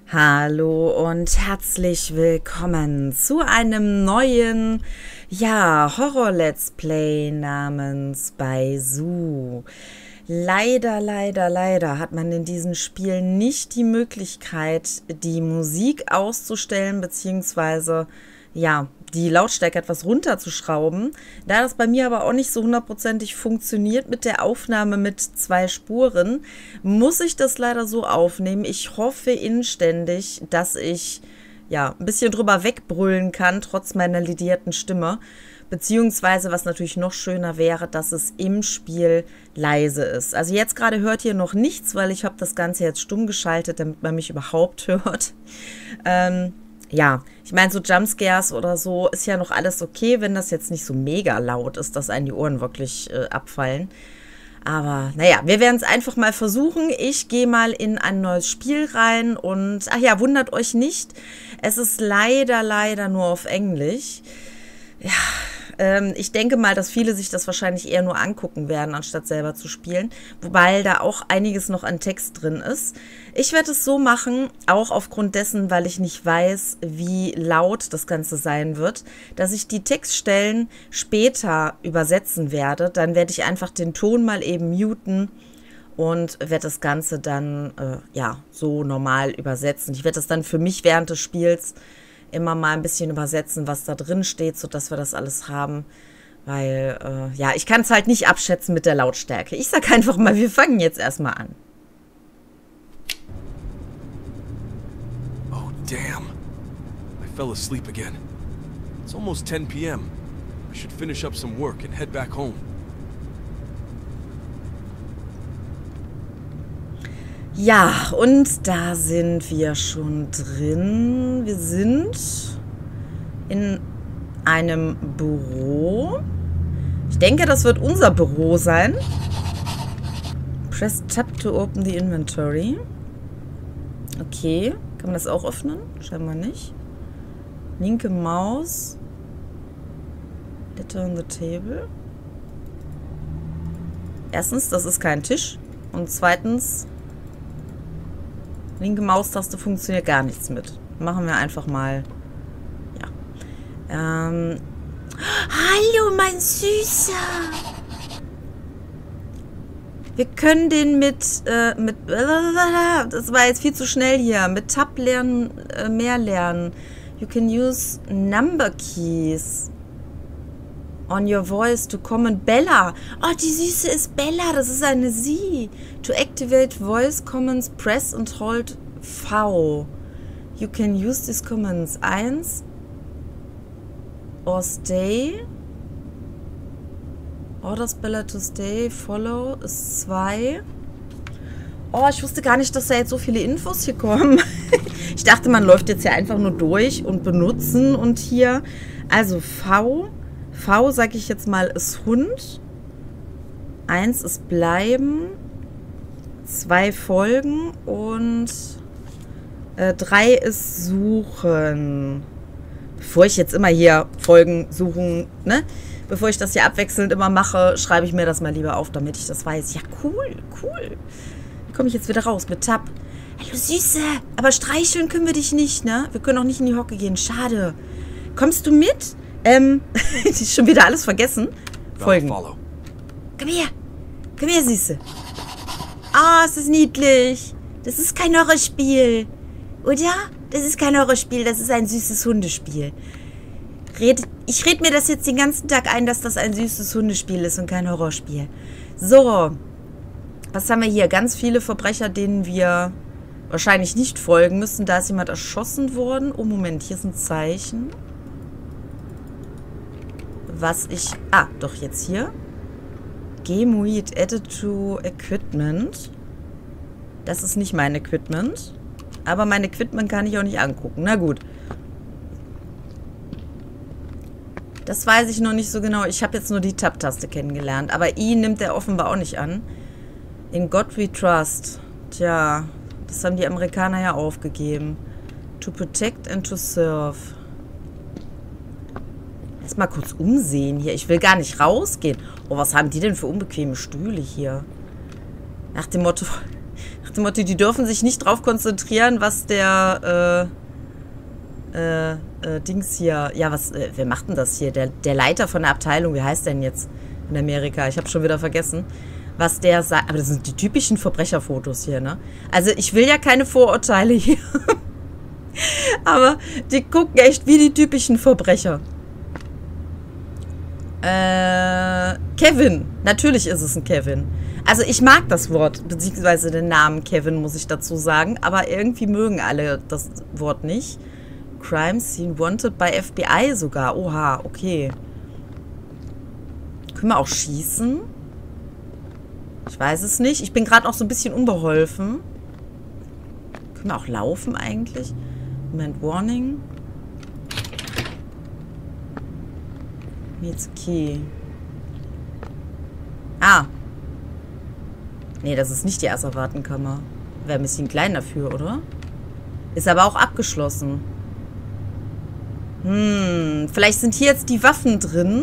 Hallo und herzlich willkommen zu einem neuen, Horror-Let's Play namens Baizu. Leider hat man in diesem Spiel nicht die Möglichkeit, die Musik auszustellen, beziehungsweise, die Lautstärke etwas runterzuschrauben. Da das bei mir aber auch nicht so hundertprozentig funktioniert mit der Aufnahme mit 2 Spuren, muss ich das leider so aufnehmen. Ich hoffe inständig, dass ich ein bisschen drüber wegbrüllen kann, trotz meiner ledierten Stimme. Beziehungsweise, was natürlich noch schöner wäre, dass es im Spiel leise ist. Also jetzt gerade hört ihr noch nichts, weil ich habe das Ganze jetzt stumm geschaltet, damit man mich überhaupt hört. Ich meine, so Jumpscares oder so ist ja noch alles okay, wenn das jetzt nicht so mega laut ist, dass einen die Ohren wirklich abfallen. Aber naja, wir werden es einfach mal versuchen. Ich gehe mal in ein neues Spiel rein und, wundert euch nicht, es ist leider nur auf Englisch. Ich denke mal, dass viele sich das wahrscheinlich eher nur angucken werden, anstatt selber zu spielen. Wobei da auch einiges noch an Text drin ist. Ich werde es so machen, auch aufgrund dessen, weil ich nicht weiß, wie laut das Ganze sein wird, dass ich die Textstellen später übersetzen werde. Dann werde ich einfach den Ton mal eben muten und werde das Ganze dann, so normal übersetzen. Ich werde das dann für mich während des Spiels immer mal ein bisschen übersetzen, was da drin steht, sodass wir das alles haben. Weil, ich kann es halt nicht abschätzen mit der Lautstärke. Ich sag einfach mal, wir fangen jetzt erstmal an. Oh, damn. I fell asleep again. It's almost 10 p.m. I should finish up some work and head back home. Ja, und da sind wir schon drin. Wir sind in einem Büro. Ich denke, das wird unser Büro sein. Press Tab to open the inventory. Okay, kann man das auch öffnen? Scheinbar nicht. Linke Maus. Letter on the table. Erstens, das ist kein Tisch. Und zweitens, linke Maustaste funktioniert gar nichts mit. Machen wir einfach mal. Hallo, mein Süßer. Wir können den mit das war jetzt viel zu schnell hier. Mit Tab lernen, mehr lernen. You can use number keys on your voice to comment. Bella. Oh, die Süße ist Bella. Das ist eine Sie. To activate voice comments, press and hold V. You can use these comments. 1. Or stay. Orders Bella to stay. Follow ist 2. Oh, ich wusste gar nicht, dass da jetzt so viele Infos hier kommen. Ich dachte, man läuft jetzt hier einfach nur durch und benutzen und hier. Also V, sage ich jetzt mal, ist Hund. 1 ist bleiben. 2 folgen und 3 ist suchen. Bevor ich jetzt immer hier folgen, suchen, ne? Bevor ich das hier abwechselnd immer mache, schreibe ich mir das mal lieber auf, damit ich das weiß. Ja, cool. Wie komme ich jetzt wieder raus? Mit Tab. Hallo Süße, aber streicheln können wir dich nicht, ne? Wir können auch nicht in die Hocke gehen. Schade. Kommst du mit? Ist schon wieder alles vergessen. Folgen. Komm her, Süße. Ah, es ist niedlich. Das ist kein Horrorspiel. Oder? Das ist kein Horrorspiel, das ist ein süßes Hundespiel. Ich rede mir das jetzt den ganzen Tag ein, dass das ein süßes Hundespiel ist und kein Horrorspiel. So. Was haben wir hier? Ganz viele Verbrecher, denen wir wahrscheinlich nicht folgen müssen. Da ist jemand erschossen worden. Oh, Moment, hier ist ein Zeichen. Doch, jetzt hier. Gemuid added to Equipment. Das ist nicht mein Equipment. Aber mein Equipment kann ich auch nicht angucken. Na gut. Das weiß ich noch nicht so genau. Ich habe jetzt nur die Tab-Taste kennengelernt. Aber I nimmt er offenbar auch nicht an. In God we trust. Tja, das haben die Amerikaner ja aufgegeben. To protect and to serve. Erst mal kurz umsehen hier. Ich will gar nicht rausgehen. Oh, was haben die denn für unbequeme Stühle hier? Nach dem Motto, Nach dem Motto, die dürfen sich nicht drauf konzentrieren, was der, Dings hier, ja, was, wer macht denn das hier? Der Leiter von der Abteilung, wie heißt der denn jetzt in Amerika? Ich habe schon wieder vergessen, was der sagt. Aber das sind die typischen Verbrecherfotos hier, ne? Also ich will ja keine Vorurteile hier. Aber die gucken echt wie die typischen Verbrecher. Kevin. Natürlich ist es ein Kevin. Also ich mag das Wort, beziehungsweise den Namen Kevin, muss ich dazu sagen. Aber irgendwie mögen alle das Wort nicht. Crime Scene Wanted bei FBI sogar. Oha, okay. Können wir auch schießen? Ich weiß es nicht. Ich bin gerade auch so ein bisschen unbeholfen. Können wir auch laufen eigentlich? Moment, Warning. Jetzt okay. Ah. Nee, das ist nicht die Asservatenkammer. Wäre ein bisschen klein dafür, oder? Ist aber auch abgeschlossen. Vielleicht sind hier jetzt die Waffen drin.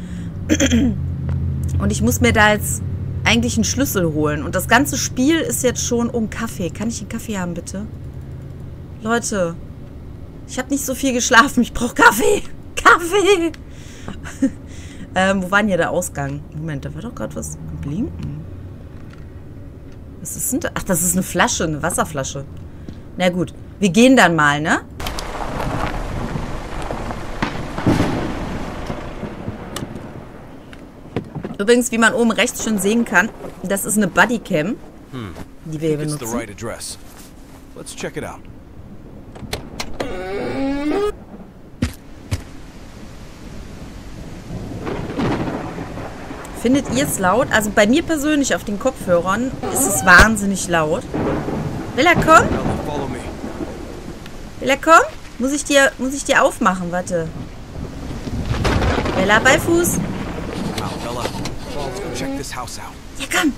Und ich muss mir da jetzt eigentlich einen Schlüssel holen. Und das ganze Spiel ist jetzt schon... Oh, ein Kaffee. Kann ich einen Kaffee haben, bitte? Leute. Ich habe nicht so viel geschlafen. Ich brauche Kaffee. Kaffee. Wo war denn hier der Ausgang? Moment, da war doch gerade was am Blinken. Was ist denn da? Ach, das ist eine Flasche, eine Wasserflasche. Na gut, wir gehen dann mal, ne? Übrigens, wie man oben rechts schon sehen kann, das ist eine Bodycam, die wir hier benutzen. Let's check it out. Findet ihr es laut? Also bei mir persönlich auf den Kopfhörern ist es wahnsinnig laut. Bella, komm. Bella, komm. Muss ich dir aufmachen? Warte. Bella, bei Fuß. Ja, komm.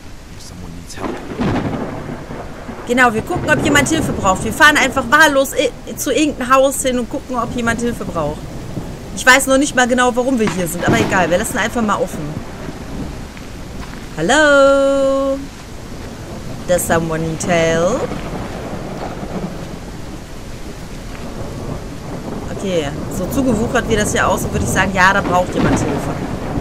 Genau, wir gucken, ob jemand Hilfe braucht. Wir fahren einfach wahllos zu irgendeinem Haus hin und gucken, ob jemand Hilfe braucht. Ich weiß noch nicht mal genau, warum wir hier sind, aber egal. Wir lassen einfach mal offen. Hallo? Does someone need help? Okay, so zugewuchert wie das hier aussieht, würde ich sagen, ja, da braucht jemand Hilfe.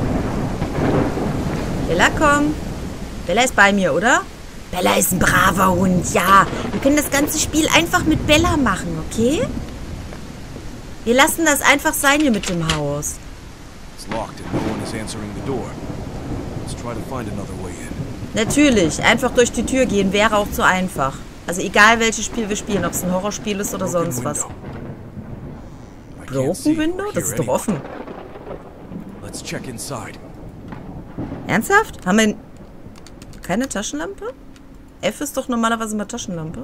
Bella, komm. Bella ist bei mir, oder? Bella ist ein braver Hund, ja. Wir können das ganze Spiel einfach mit Bella machen, okay? Wir lassen das einfach sein hier mit dem Haus. Natürlich, einfach durch die Tür gehen wäre auch zu einfach. Also egal welches Spiel wir spielen, ob es ein Horrorspiel ist oder sonst was. Broken Window? Das ist doch offen. Ernsthaft? Haben wir keine Taschenlampe? F ist doch normalerweise mal Taschenlampe.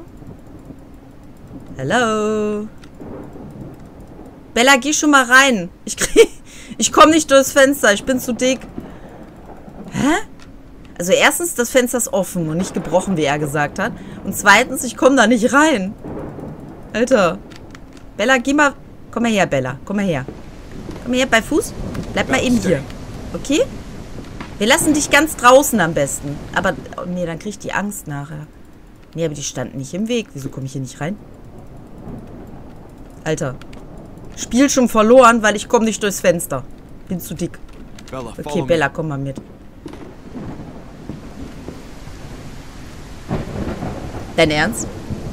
Hallo? Bella, geh schon mal rein. Ich komme nicht durchs Fenster. Ich bin zu dick. Hä? Also erstens, das Fenster ist offen und nicht gebrochen, wie er gesagt hat. Und zweitens, ich komme da nicht rein. Alter. Bella, geh mal... Komm mal her, Bella. Komm mal her. Komm mal her bei Fuß. Bleib mal eben hier. Okay? Wir lassen dich ganz draußen am besten. Aber, oh nee, dann krieg ich die Angst nachher. Nee, aber die standen nicht im Weg. Wieso komme ich hier nicht rein? Alter. Spiel schon verloren, weil ich komme nicht durchs Fenster. Bin zu dick. Okay, Bella, komm mal mit. Dein Ernst?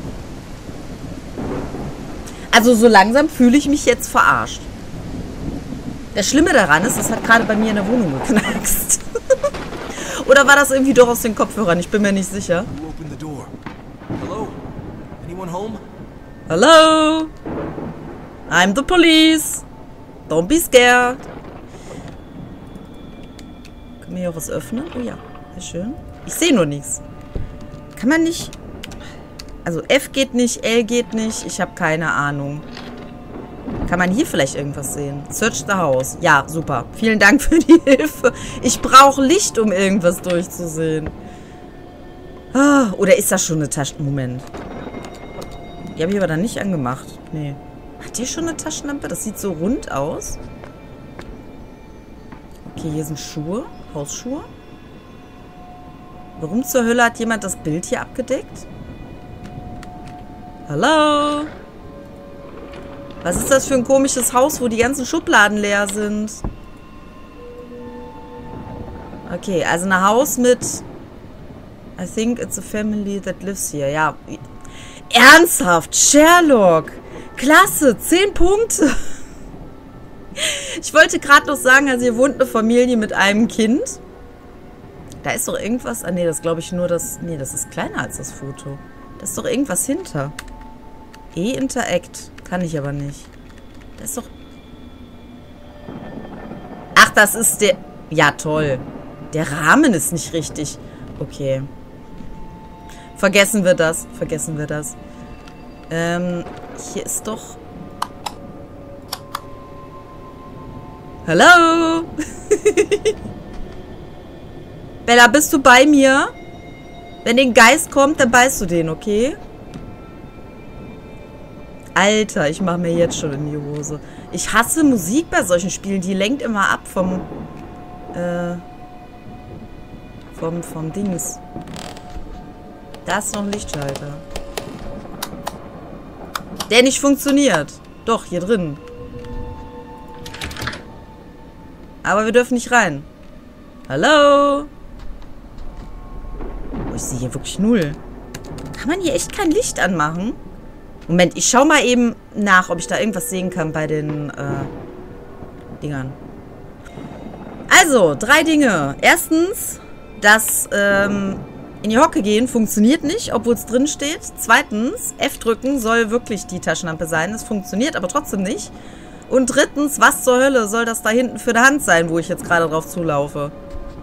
Also so langsam fühle ich mich jetzt verarscht. Das Schlimme daran ist, es hat gerade bei mir in der Wohnung geknackst. Oder war das irgendwie doch aus den Kopfhörern? Ich bin mir nicht sicher. Hello? I'm the police. Don't be scared. Können wir hier auch was öffnen? Oh ja, sehr schön. Ich sehe nur nichts. Kann man nicht... Also F geht nicht, L geht nicht. Ich habe keine Ahnung. Kann man hier vielleicht irgendwas sehen? Search the house. Ja, super. Vielen Dank für die Hilfe. Ich brauche Licht, um irgendwas durchzusehen. Ah, oder ist das schon eine Taschen... Moment. Die habe ich aber dann nicht angemacht. Nee. Hat die schon eine Taschenlampe? Das sieht so rund aus. Okay, hier sind Schuhe. Hausschuhe. Warum zur Hölle hat jemand das Bild hier abgedeckt? Hallo? Was ist das für ein komisches Haus, wo die ganzen Schubladen leer sind? Okay, also ein Haus mit... I think it's a family that lives here. Ja. Ernsthaft? Sherlock? Klasse, 10 Punkte. Ich wollte gerade noch sagen, also hier wohnt eine Familie mit einem Kind. Da ist doch irgendwas... Ah, nee, das glaube ich nur das... Nee, das ist kleiner als das Foto. Da ist doch irgendwas hinter. E-Interact. Kann ich aber nicht. Da ist doch... Ach, das ist der... Ja, toll. Der Rahmen ist nicht richtig. Okay. Vergessen wir das. Vergessen wir das. Hier ist doch... Hallo? Bella, bist du bei mir? Wenn den Geist kommt, dann beißt du den, okay? Alter, ich mache mir jetzt schon in die Hose. Ich hasse Musik bei solchen Spielen. Die lenkt immer ab vom Dings. Da ist noch ein Lichtschalter. Der nicht funktioniert. Doch, hier drin. Aber wir dürfen nicht rein. Hallo? Oh, ich sehe hier wirklich null. Kann man hier echt kein Licht anmachen? Moment, ich schau mal eben nach, ob ich da irgendwas sehen kann bei den Dingern. Also, 3 Dinge. Erstens, das in die Hocke gehen funktioniert nicht, obwohl es drin steht. Zweitens, F drücken soll wirklich die Taschenlampe sein. Es funktioniert aber trotzdem nicht. Und drittens, was zur Hölle soll das da hinten für eine Hand sein, wo ich jetzt gerade drauf zulaufe?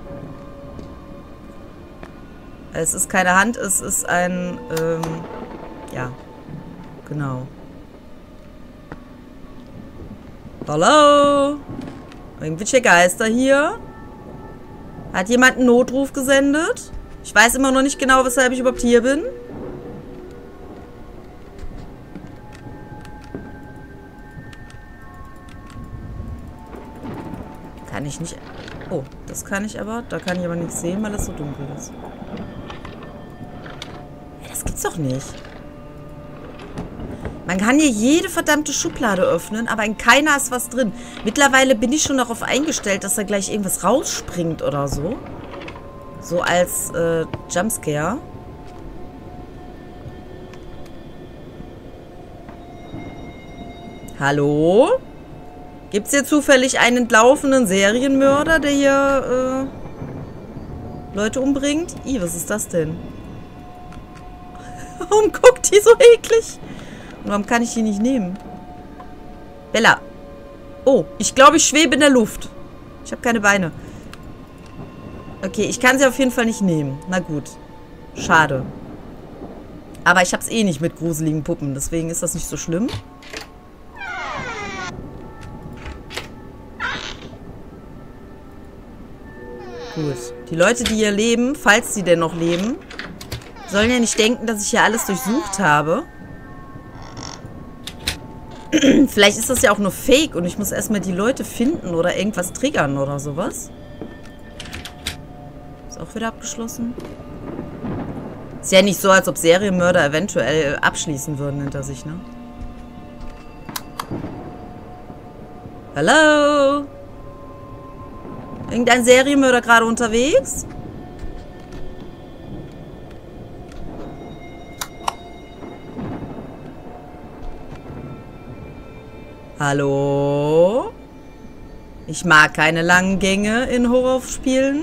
Es ist keine Hand, es ist ein, ja, genau. Hallo? Irgendwelche Geister hier? Hat jemand einen Notruf gesendet? Ich weiß immer noch nicht genau, weshalb ich überhaupt hier bin. Kann ich nicht... Oh, das kann ich aber. Da kann ich aber nichts sehen, weil es so dunkel ist. Ja, das gibt's doch nicht. Man kann hier jede verdammte Schublade öffnen, aber in keiner ist was drin. Mittlerweile bin ich schon darauf eingestellt, dass da gleich irgendwas rausspringt oder so. So als Jumpscare. Hallo? Gibt's hier zufällig einen entlaufenen Serienmörder, der hier Leute umbringt? Ih, was ist das denn? Warum guckt die so eklig? Und warum kann ich die nicht nehmen? Bella. Oh, ich glaube, ich schwebe in der Luft. Ich habe keine Beine. Okay, ich kann sie auf jeden Fall nicht nehmen. Na gut. Schade. Aber ich habe es eh nicht mit gruseligen Puppen. Deswegen ist das nicht so schlimm. Gut. Die Leute, die hier leben, falls sie denn noch leben, sollen ja nicht denken, dass ich hier alles durchsucht habe. Vielleicht ist das ja auch nur Fake und ich muss erstmal die Leute finden oder irgendwas triggern oder sowas. Ist auch wieder abgeschlossen. Ist ja nicht so, als ob Serienmörder eventuell abschließen würden hinter sich, ne? Hallo? Irgendein Serienmörder gerade unterwegs? Hallo? Ich mag keine langen Gänge in Horrorspielen.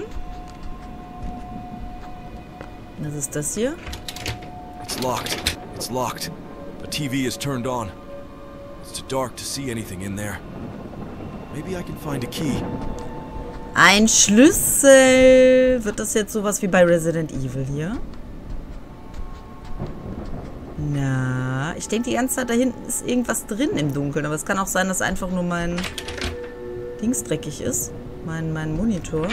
Was ist das hier? It's locked. It's locked. The TV is turned on. It's too dark to see anything in there. Maybe I can find a key. Ein Schlüssel. Wird das jetzt sowas wie bei Resident Evil hier? Na, ich denke die ganze Zeit, da hinten ist irgendwas drin im Dunkeln. Aber es kann auch sein, dass einfach nur mein Dings dreckig ist. Mein Monitor.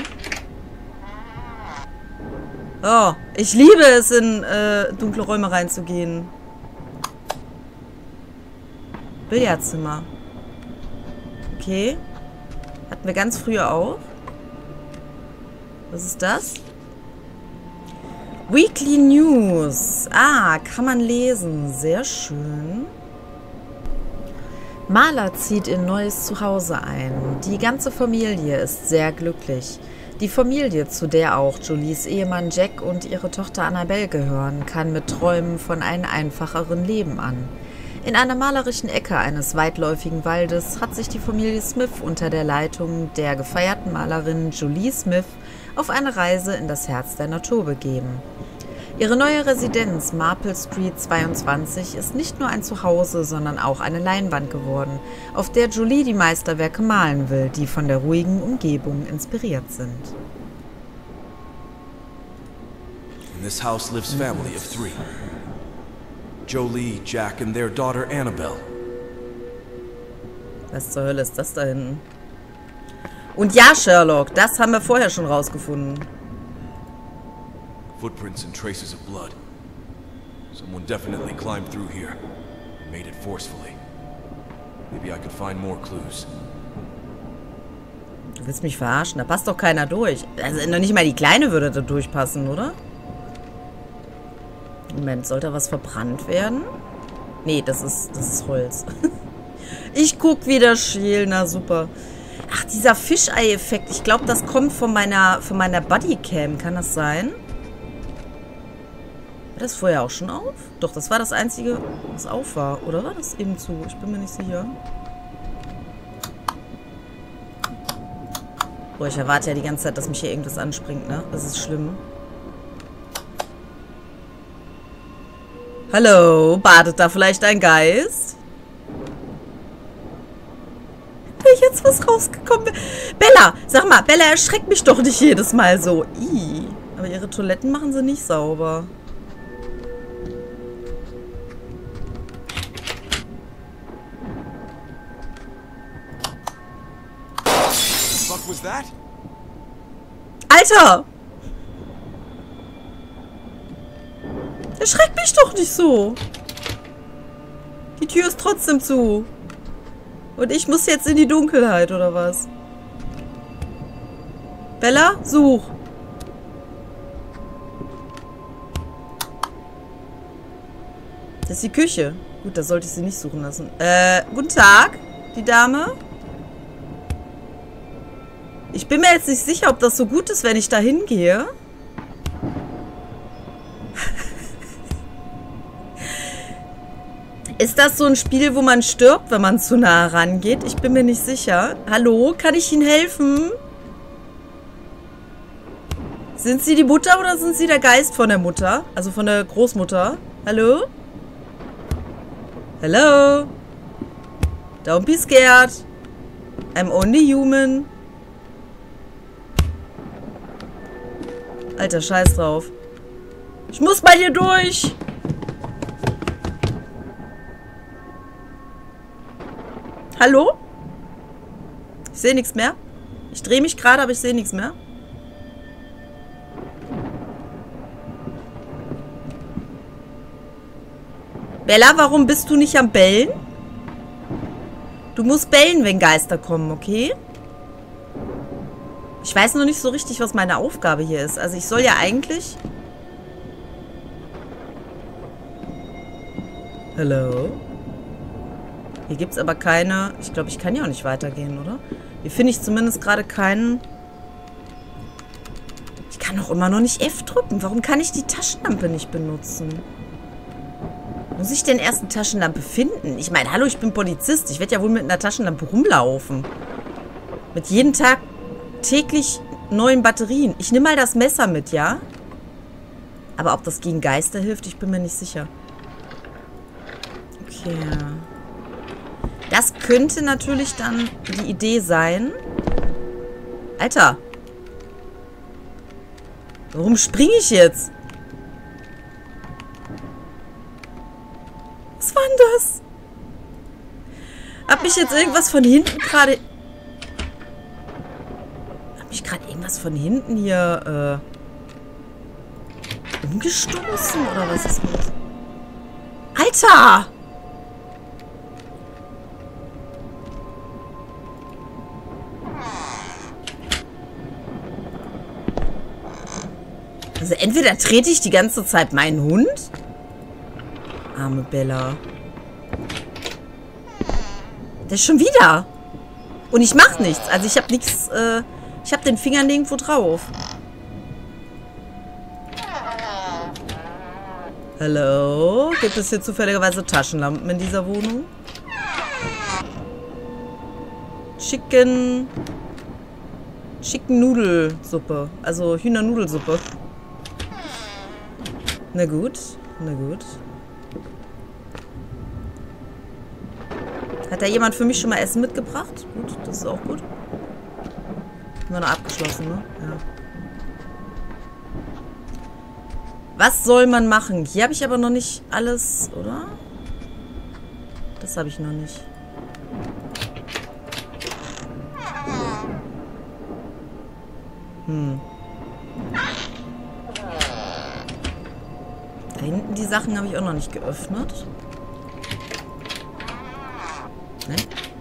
Oh, ich liebe es, in dunkle Räume reinzugehen. Billardzimmer. Okay. Hatten wir ganz früher auch. Was ist das? Weekly News. Ah, kann man lesen. Sehr schön. Marla zieht in neues Zuhause ein. Die ganze Familie ist sehr glücklich. Die Familie, zu der auch Jolies Ehemann Jack und ihre Tochter Annabelle gehören, kann mit Träumen von einem einfacheren Leben an. In einer malerischen Ecke eines weitläufigen Waldes hat sich die Familie Smith unter der Leitung der gefeierten Malerin Jolie Smith auf eine Reise in das Herz der Natur begeben. Ihre neue Residenz Maple Street 22 ist nicht nur ein Zuhause, sondern auch eine Leinwand geworden, auf der Jolie die Meisterwerke malen will, die von der ruhigen Umgebung inspiriert sind. In this house lives family of 3. Jolie, Jack and their daughter Annabelle. Was zur Hölle ist das da hinten? Und ja, Sherlock, das haben wir vorher schon rausgefunden. Footprints and traces of blood. Someone definitely climbed through here and made it forcefully. Maybe I could find more clues. Du willst mich verarschen? Da passt doch keiner durch. Also noch nicht mal die Kleine würde da durchpassen, oder? Moment, sollte was verbrannt werden? Nee, das ist Holz. Ich guck wieder schiel, na super. Ach, dieser Fischei-Effekt. Ich glaube, das kommt von meiner Bodycam. Kann das sein? War das vorher auch schon auf? Doch, das war das Einzige, was auf war. Oder war das eben zu? Ich bin mir nicht sicher. Boah, ich erwarte ja die ganze Zeit, dass mich hier irgendwas anspringt, ne? Das ist schlimm. Hallo, badet da vielleicht ein Geist? Bin ich jetzt was rausgekommen? Bella, sag mal, Bella, erschreckt mich doch nicht jedes Mal so. Ih, aber ihre Toiletten machen sie nicht sauber. What was that? Alter! Erschreckt mich doch nicht so. Die Tür ist trotzdem zu. Und ich muss jetzt in die Dunkelheit, oder was? Bella, such. Das ist die Küche. Gut, da sollte ich sie nicht suchen lassen. Guten Tag, die Dame. Ich bin mir jetzt nicht sicher, ob das so gut ist, wenn ich da hingehe. Ist das so ein Spiel, wo man stirbt, wenn man zu nah rangeht? Ich bin mir nicht sicher. Hallo, kann ich Ihnen helfen? Sind Sie die Mutter oder sind Sie der Geist von der Mutter? Also von der Großmutter? Hallo? Hello? Don't be scared. I'm only human. Alter, scheiß drauf. Ich muss mal hier durch. Hallo? Ich sehe nichts mehr. Ich drehe mich gerade, aber ich sehe nichts mehr. Bella, warum bist du nicht am Bellen? Du musst bellen, wenn Geister kommen, okay? Ich weiß noch nicht so richtig, was meine Aufgabe hier ist. Also ich soll ja eigentlich... Hallo? Hier gibt es aber keine... Ich glaube, ich kann ja auch nicht weitergehen, oder? Hier finde ich zumindest gerade keinen... Ich kann doch immer noch nicht F drücken. Warum kann ich die Taschenlampe nicht benutzen? Muss ich denn erst eine Taschenlampe finden? Ich meine, hallo, ich bin Polizist. Ich werde ja wohl mit einer Taschenlampe rumlaufen. Mit jedem Tag täglich neuen Batterien. Ich nehme mal das Messer mit, ja? Aber ob das gegen Geister hilft, ich bin mir nicht sicher. Okay. Das könnte natürlich dann die Idee sein. Alter. Warum springe ich jetzt? Was war denn das? Hat mich jetzt irgendwas von hinten gerade... Hat mich gerade irgendwas von hinten hier umgestoßen? Oder was ist los? Alter! Also entweder trete ich die ganze Zeit meinen Hund. Arme Bella. Der ist schon wieder. Und ich mach nichts. Also ich habe nichts, ich habe den Finger nirgendwo drauf. Hallo? Gibt es hier zufälligerweise Taschenlampen in dieser Wohnung? Chicken Nudelsuppe. Also Hühnernudelsuppe. Na gut, na gut. Hat da jemand für mich schon mal Essen mitgebracht? Gut, das ist auch gut. Haben wir noch abgeschlossen, ne? Ja. Was soll man machen? Hier habe ich aber noch nicht alles, oder? Das habe ich noch nicht. Da hinten die Sachen habe ich auch noch nicht geöffnet. Ne?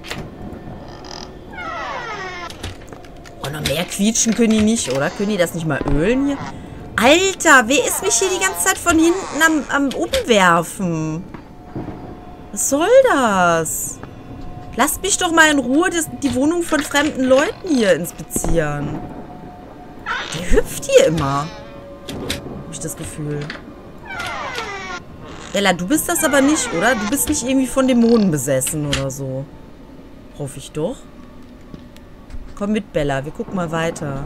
Oh, noch mehr quietschen können die nicht, oder? Können die das nicht mal ölen hier? Alter, wer ist mich hier die ganze Zeit von hinten am Umwerfen? Was soll das? Lasst mich doch mal in Ruhe die Wohnung von fremden Leuten hier inspizieren. Der hüpft hier immer. Habe ich das Gefühl. Bella, du bist das aber nicht, oder? Du bist nicht irgendwie von Dämonen besessen oder so. Hoffe ich doch. Komm mit, Bella. Wir gucken mal weiter.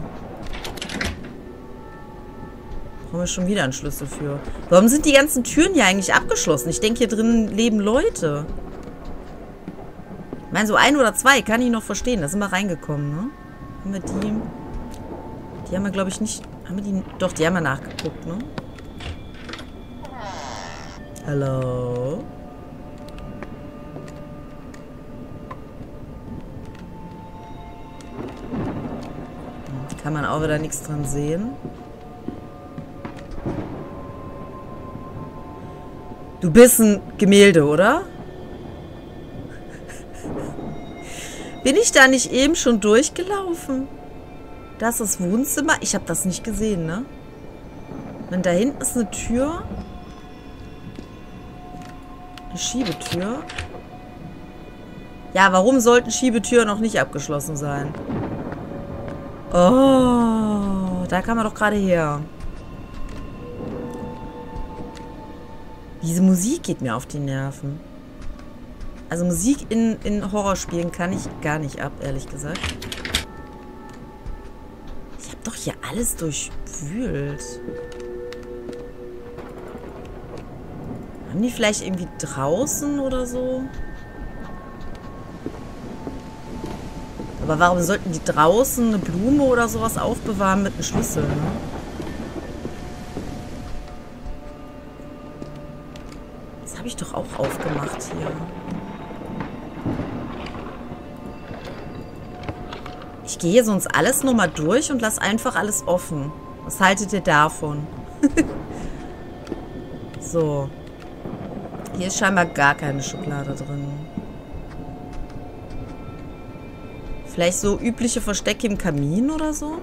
Brauchen wir schon wieder einen Schlüssel für. Warum sind die ganzen Türen hier eigentlich abgeschlossen? Ich denke, hier drin leben Leute. Ich meine, so ein oder zwei kann ich noch verstehen. Da sind wir reingekommen, ne? Haben wir die... Die haben wir, glaube ich, nicht... Haben wir die... Doch, die haben wir nachgeguckt, ne? Hallo? Kann man auch wieder nichts dran sehen. Du bist ein Gemälde, oder? Bin ich da nicht eben schon durchgelaufen? Das ist das Wohnzimmer. Ich habe das nicht gesehen, ne? Und da hinten ist eine Tür. Eine Schiebetür. Ja, warum sollten Schiebetüren noch nicht abgeschlossen sein? Oh, da kam er doch gerade her. Diese Musik geht mir auf die Nerven. Also Musik in Horrorspielen kann ich gar nicht ab, ehrlich gesagt. Ich habe doch hier alles durchwühlt. Haben die vielleicht irgendwie draußen oder so? Aber warum sollten die draußen eine Blume oder sowas aufbewahren mit einem Schlüssel, ne? Das habe ich doch auch aufgemacht hier. Ich gehe sonst alles nochmal durch und lasse einfach alles offen. Was haltet ihr davon? So. Hier ist scheinbar gar keine Schublade drin. Vielleicht so übliche Verstecke im Kamin oder so?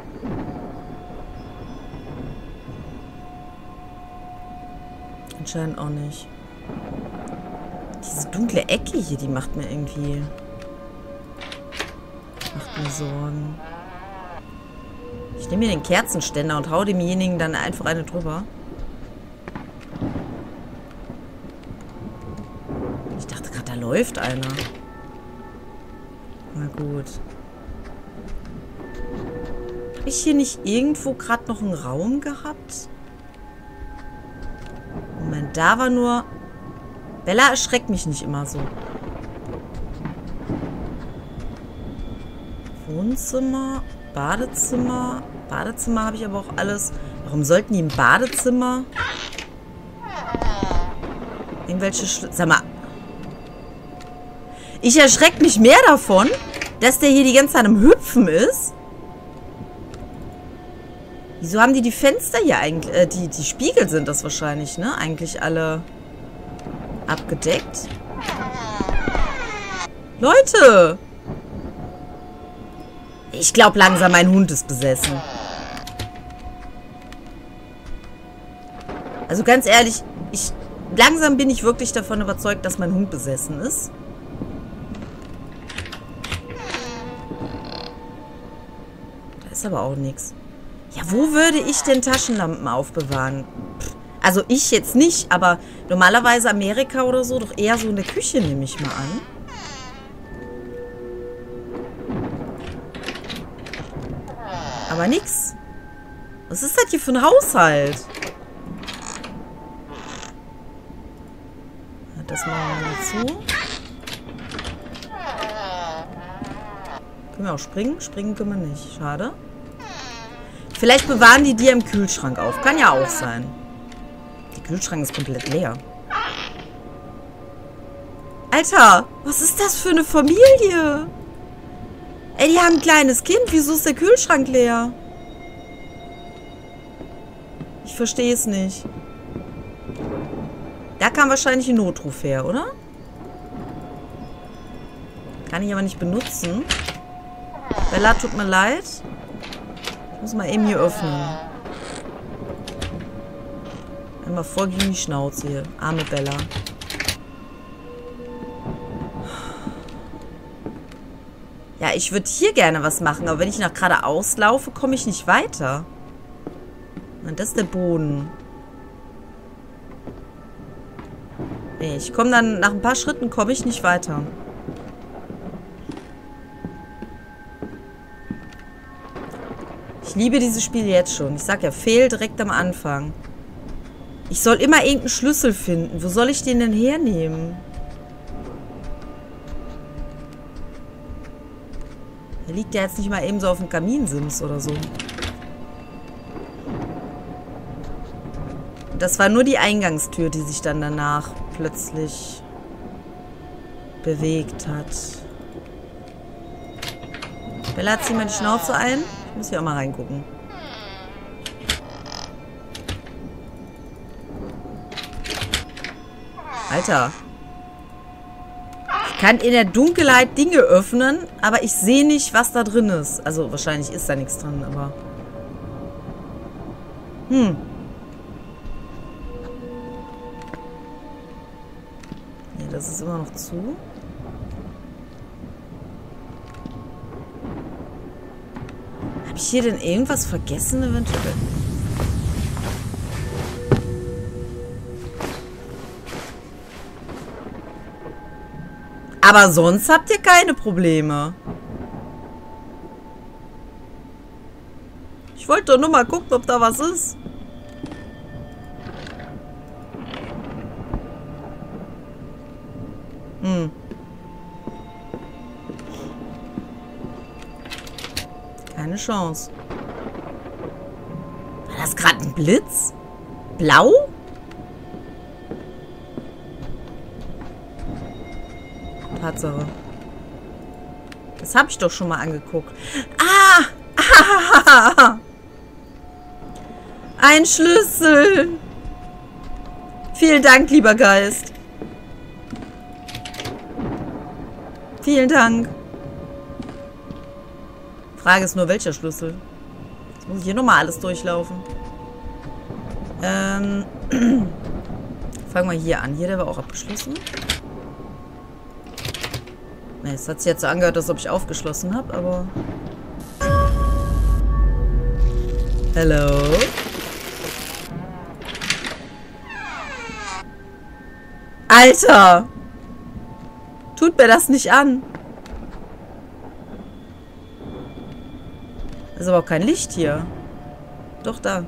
Anscheinend auch nicht. Diese dunkle Ecke hier, die macht mir irgendwie... Macht mir Sorgen. Ich nehme mir den Kerzenständer und hau demjenigen dann einfach eine drüber. Ich dachte gerade, da läuft einer. Na gut. Habe ich hier nicht irgendwo gerade noch einen Raum gehabt? Moment, da war nur... Bella erschreckt mich nicht immer so. Wohnzimmer, Badezimmer. Badezimmer habe ich aber auch alles. Warum sollten die im Badezimmer irgendwelche Sag mal. Ich erschrecke mich mehr davon, dass der hier die ganze Zeit am Hüpfen ist. Wieso haben die Fenster hier eigentlich... Die Spiegel sind das wahrscheinlich, ne? Eigentlich alle abgedeckt. Leute! Ich glaube langsam, mein Hund ist besessen. Also ganz ehrlich, langsam bin ich wirklich davon überzeugt, dass mein Hund besessen ist. Da ist aber auch nichts. Ja, wo würde ich denn Taschenlampen aufbewahren? Also ich jetzt nicht, aber normalerweise Amerika oder so, doch eher so in der Küche, nehme ich mal an. Aber nix. Was ist das hier für ein Haushalt? Das machen wir mal zu. Können wir auch springen? Springen können wir nicht. Schade. Vielleicht bewahren die im Kühlschrank auf. Kann ja auch sein. Der Kühlschrank ist komplett leer. Alter, was ist das für eine Familie? Ey, die haben ein kleines Kind. Wieso ist der Kühlschrank leer? Ich verstehe es nicht. Da kam wahrscheinlich ein Notruf her, oder? Kann ich aber nicht benutzen. Bella, tut mir leid. Ich muss mal eben hier öffnen. Einmal voll gegen die Schnauze hier. Arme Bella. Ja, ich würde hier gerne was machen, aber wenn ich nach geradeaus laufe, komme ich nicht weiter. Und das ist der Boden. Nee, ich komme dann, nach ein paar Schritten komme ich nicht weiter. Ich liebe dieses Spiel jetzt schon. Ich sag ja, fehl direkt am Anfang. Ich soll immer irgendeinen Schlüssel finden. Wo soll ich den denn hernehmen? Der liegt ja jetzt nicht mal eben so auf dem Kaminsims oder so. Das war nur die Eingangstür, die sich dann danach plötzlich bewegt hat. Bella, zieh mal die Schnauze ein. Ich muss hier auch mal reingucken. Alter. Ich kann in der Dunkelheit Dinge öffnen, aber ich sehe nicht, was da drin ist. Also wahrscheinlich ist da nichts drin, aber... Nee, das ist immer noch zu. Habe ich hier denn irgendwas vergessen eventuell? Aber sonst habt ihr keine Probleme. Ich wollte doch nur mal gucken, ob da was ist. Keine Chance. War das gerade ein Blitz? Blau? Tatsache. Das habe ich doch schon mal angeguckt. Ah! Ah! Ein Schlüssel! Vielen Dank, lieber Geist. Vielen Dank. Frage ist nur, welcher Schlüssel? Jetzt muss ich hier nochmal alles durchlaufen. Fangen wir hier an. Hier, der war auch abgeschlossen. Ne, es hat sich jetzt so angehört, als ob ich aufgeschlossen habe, aber... Hello? Alter! Tut mir das nicht an. Da ist aber auch kein Licht hier. Doch, da.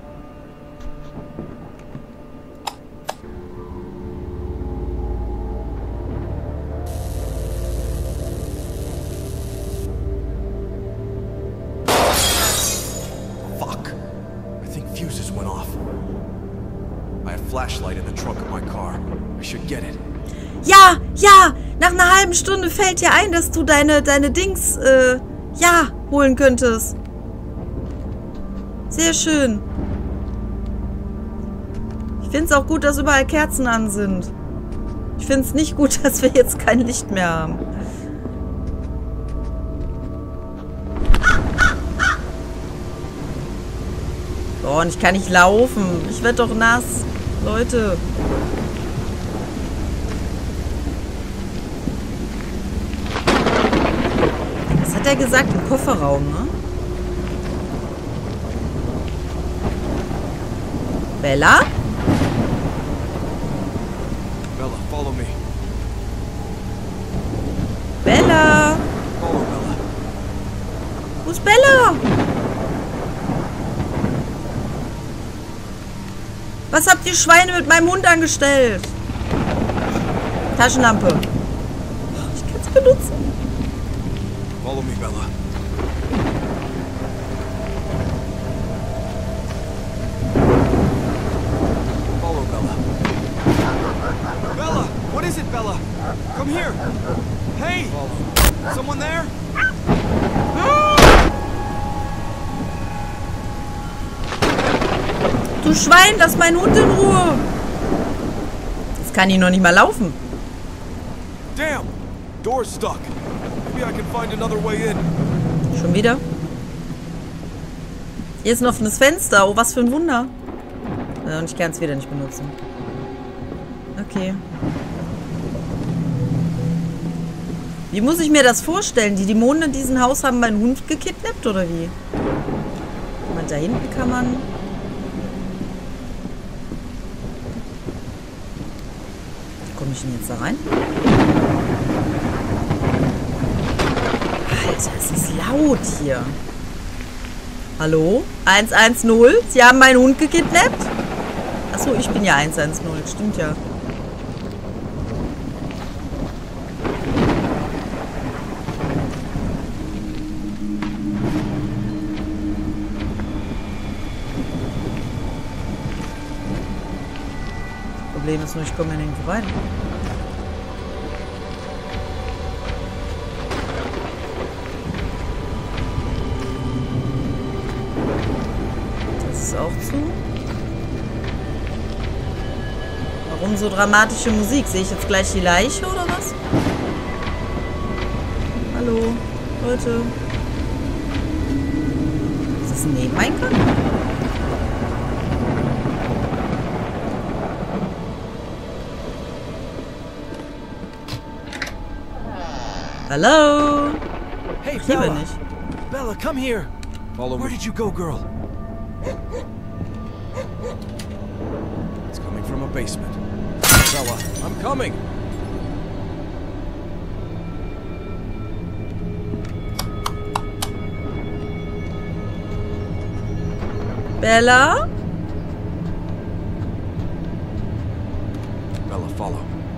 Fuck. I think fuses went off. I have flashlight in the trunk of my car. I should get it. Ja, ja! Nach einer halben Stunde fällt dir ein, dass du deine Dings, ja, holen könntest. Sehr schön. Ich finde es auch gut, dass überall Kerzen an sind. Ich finde es nicht gut, dass wir jetzt kein Licht mehr haben. Oh, und ich kann nicht laufen. Ich werde doch nass. Leute. Was hat er gesagt? Im Kofferraum, ne? Bella? Bella, follow me. Bella! Follow Bella. Wo ist Bella? Was habt ihr Schweine mit meinem Hund angestellt? Taschenlampe. Ich kann es benutzen. Follow me, Bella. Follow Bella. Bella! What is it, Bella? Come here! Hey! Someone there? Du Schwein, lass meinen Hund in Ruhe. Jetzt kann ich noch nicht mal laufen. Damn! Door's stuck. Maybe I can find another way in. Schon wieder? Hier ist ein offenes Fenster. Oh, was für ein Wunder. Und ich kann es wieder nicht benutzen. Okay. Wie muss ich mir das vorstellen? Die Dämonen in diesem Haus haben meinen Hund gekidnappt, oder wie? Und da hinten kann man... Wie komme ich denn jetzt da rein? Alter, es ist laut hier. Hallo? 110? Sie haben meinen Hund gekidnappt? Achso, ich bin ja 110. Stimmt ja. Problem ist nur, ich komme ja nirgendwo rein. Das ist auch zu. Warum so dramatische Musik? Sehe ich jetzt gleich die Leiche oder was? Hallo, Leute. Ist das ein Nebeneingang? Hallo? Hey, Hier bin Bella! ich. Bella, come here! Follow me. Where did you go, girl? It's coming from a basement. Bella, I'm coming! Bella? Bella, follow.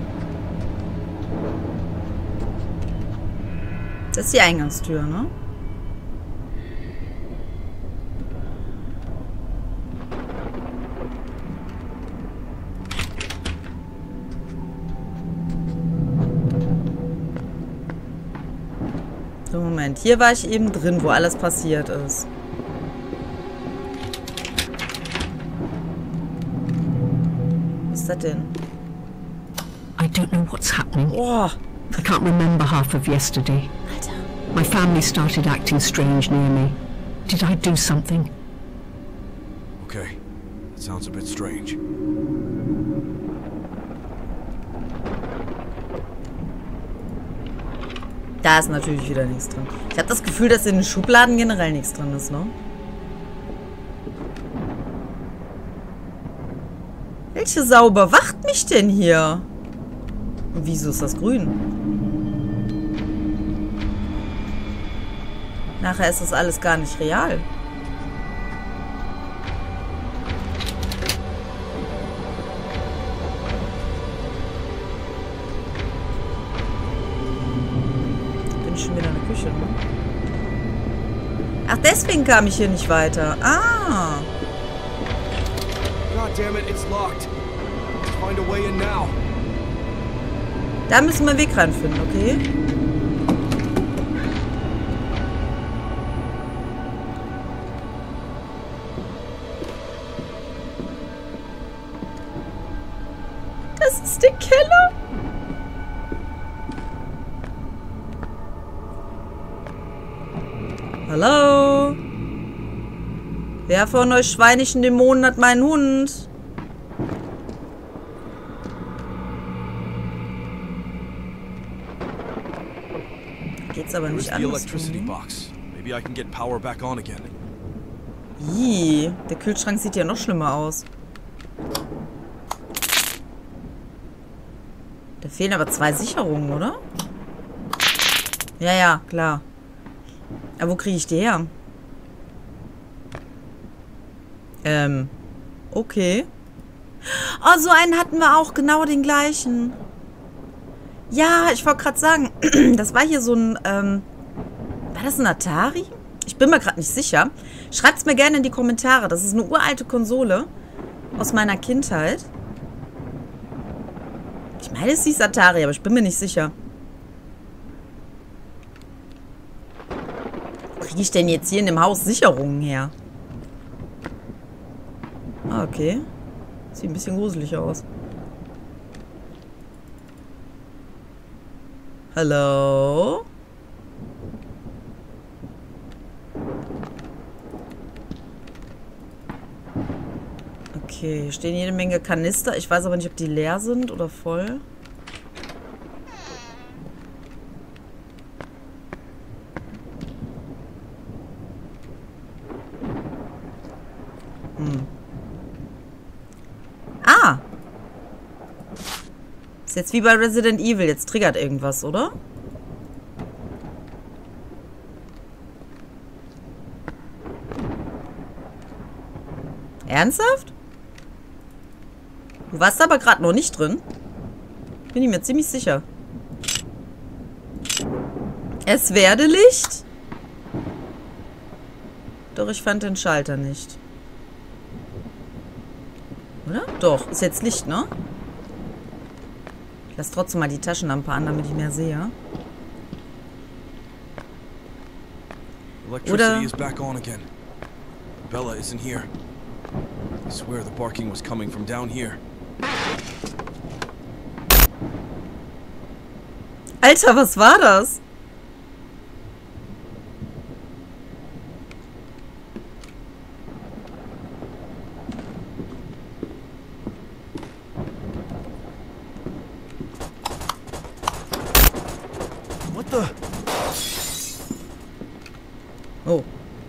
Das ist die Eingangstür, ne? So, Moment. Hier war ich eben drin, wo alles passiert ist. Was ist das denn? I don't know what's happening. Oh, I can't remember half of yesterday. Alter. My family started acting strange near me. Did I do something? Okay, that sounds a bit strange. Da ist natürlich wieder nichts drin. Ich habe das Gefühl, dass in den Schubladen generell nichts drin ist, ne? Welche Sau überwacht mich denn hier? Und wieso ist das grün? Nachher ist das alles gar nicht real. Bin schon wieder in der Küche, ne? Ach, deswegen kam ich hier nicht weiter. Ah. God damn it, it's locked. Let's find a way in now. Da müssen wir einen Weg reinfinden, okay? Das ist der Keller. Hallo? Wer von euch schweinischen Dämonen hat meinen Hund? aber Where's nicht the an. electricity box? Maybe I can get power back on again. Ih, der Kühlschrank sieht ja noch schlimmer aus. Da fehlen aber 2 Sicherungen, oder? Ja, ja, klar. Aber wo kriege ich die her? Okay. Oh, so einen hatten wir auch. Genau den gleichen. Ja, ich wollte gerade sagen, das war hier so ein, war das ein Atari? Ich bin mir gerade nicht sicher. Schreibt es mir gerne in die Kommentare. Das ist eine uralte Konsole aus meiner Kindheit. Ich meine, es hieß Atari, aber ich bin mir nicht sicher. Wo kriege ich denn jetzt hier in dem Haus Sicherungen her? Ah, okay. Sieht ein bisschen gruselig aus. Hallo? Okay, hier stehen jede Menge Kanister. Ich weiß aber nicht, ob die leer sind oder voll. Ah! Ist jetzt wie bei Resident Evil. Jetzt triggert irgendwas, oder? Ernsthaft? Du warst aber gerade noch nicht drin. Bin ich mir ziemlich sicher. Es werde Licht. Doch ich fand den Schalter nicht. Oder? Doch, ist jetzt Licht, ne? Ich lasse trotzdem mal die Taschenlampe an, damit ich mehr sehe. Electricity is back on again. Bella isn't here. I swear the barking was coming from down here. Alter, was war das? What the? Oh.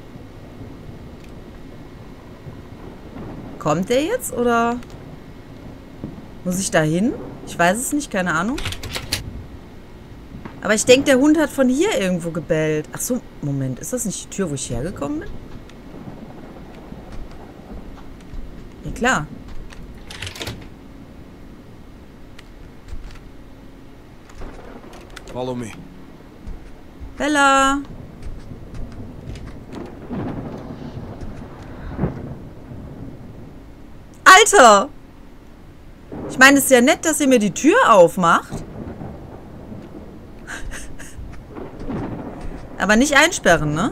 Kommt der jetzt, oder muss ich da hin? Ich weiß es nicht, keine Ahnung. Aber ich denke, der Hund hat von hier irgendwo gebellt. Ach so, Moment. Ist das nicht die Tür, wo ich hergekommen bin? Ja, klar. Follow me. Bella. Alter! Ich meine, es ist ja nett, dass ihr mir die Tür aufmacht. Aber nicht einsperren, ne?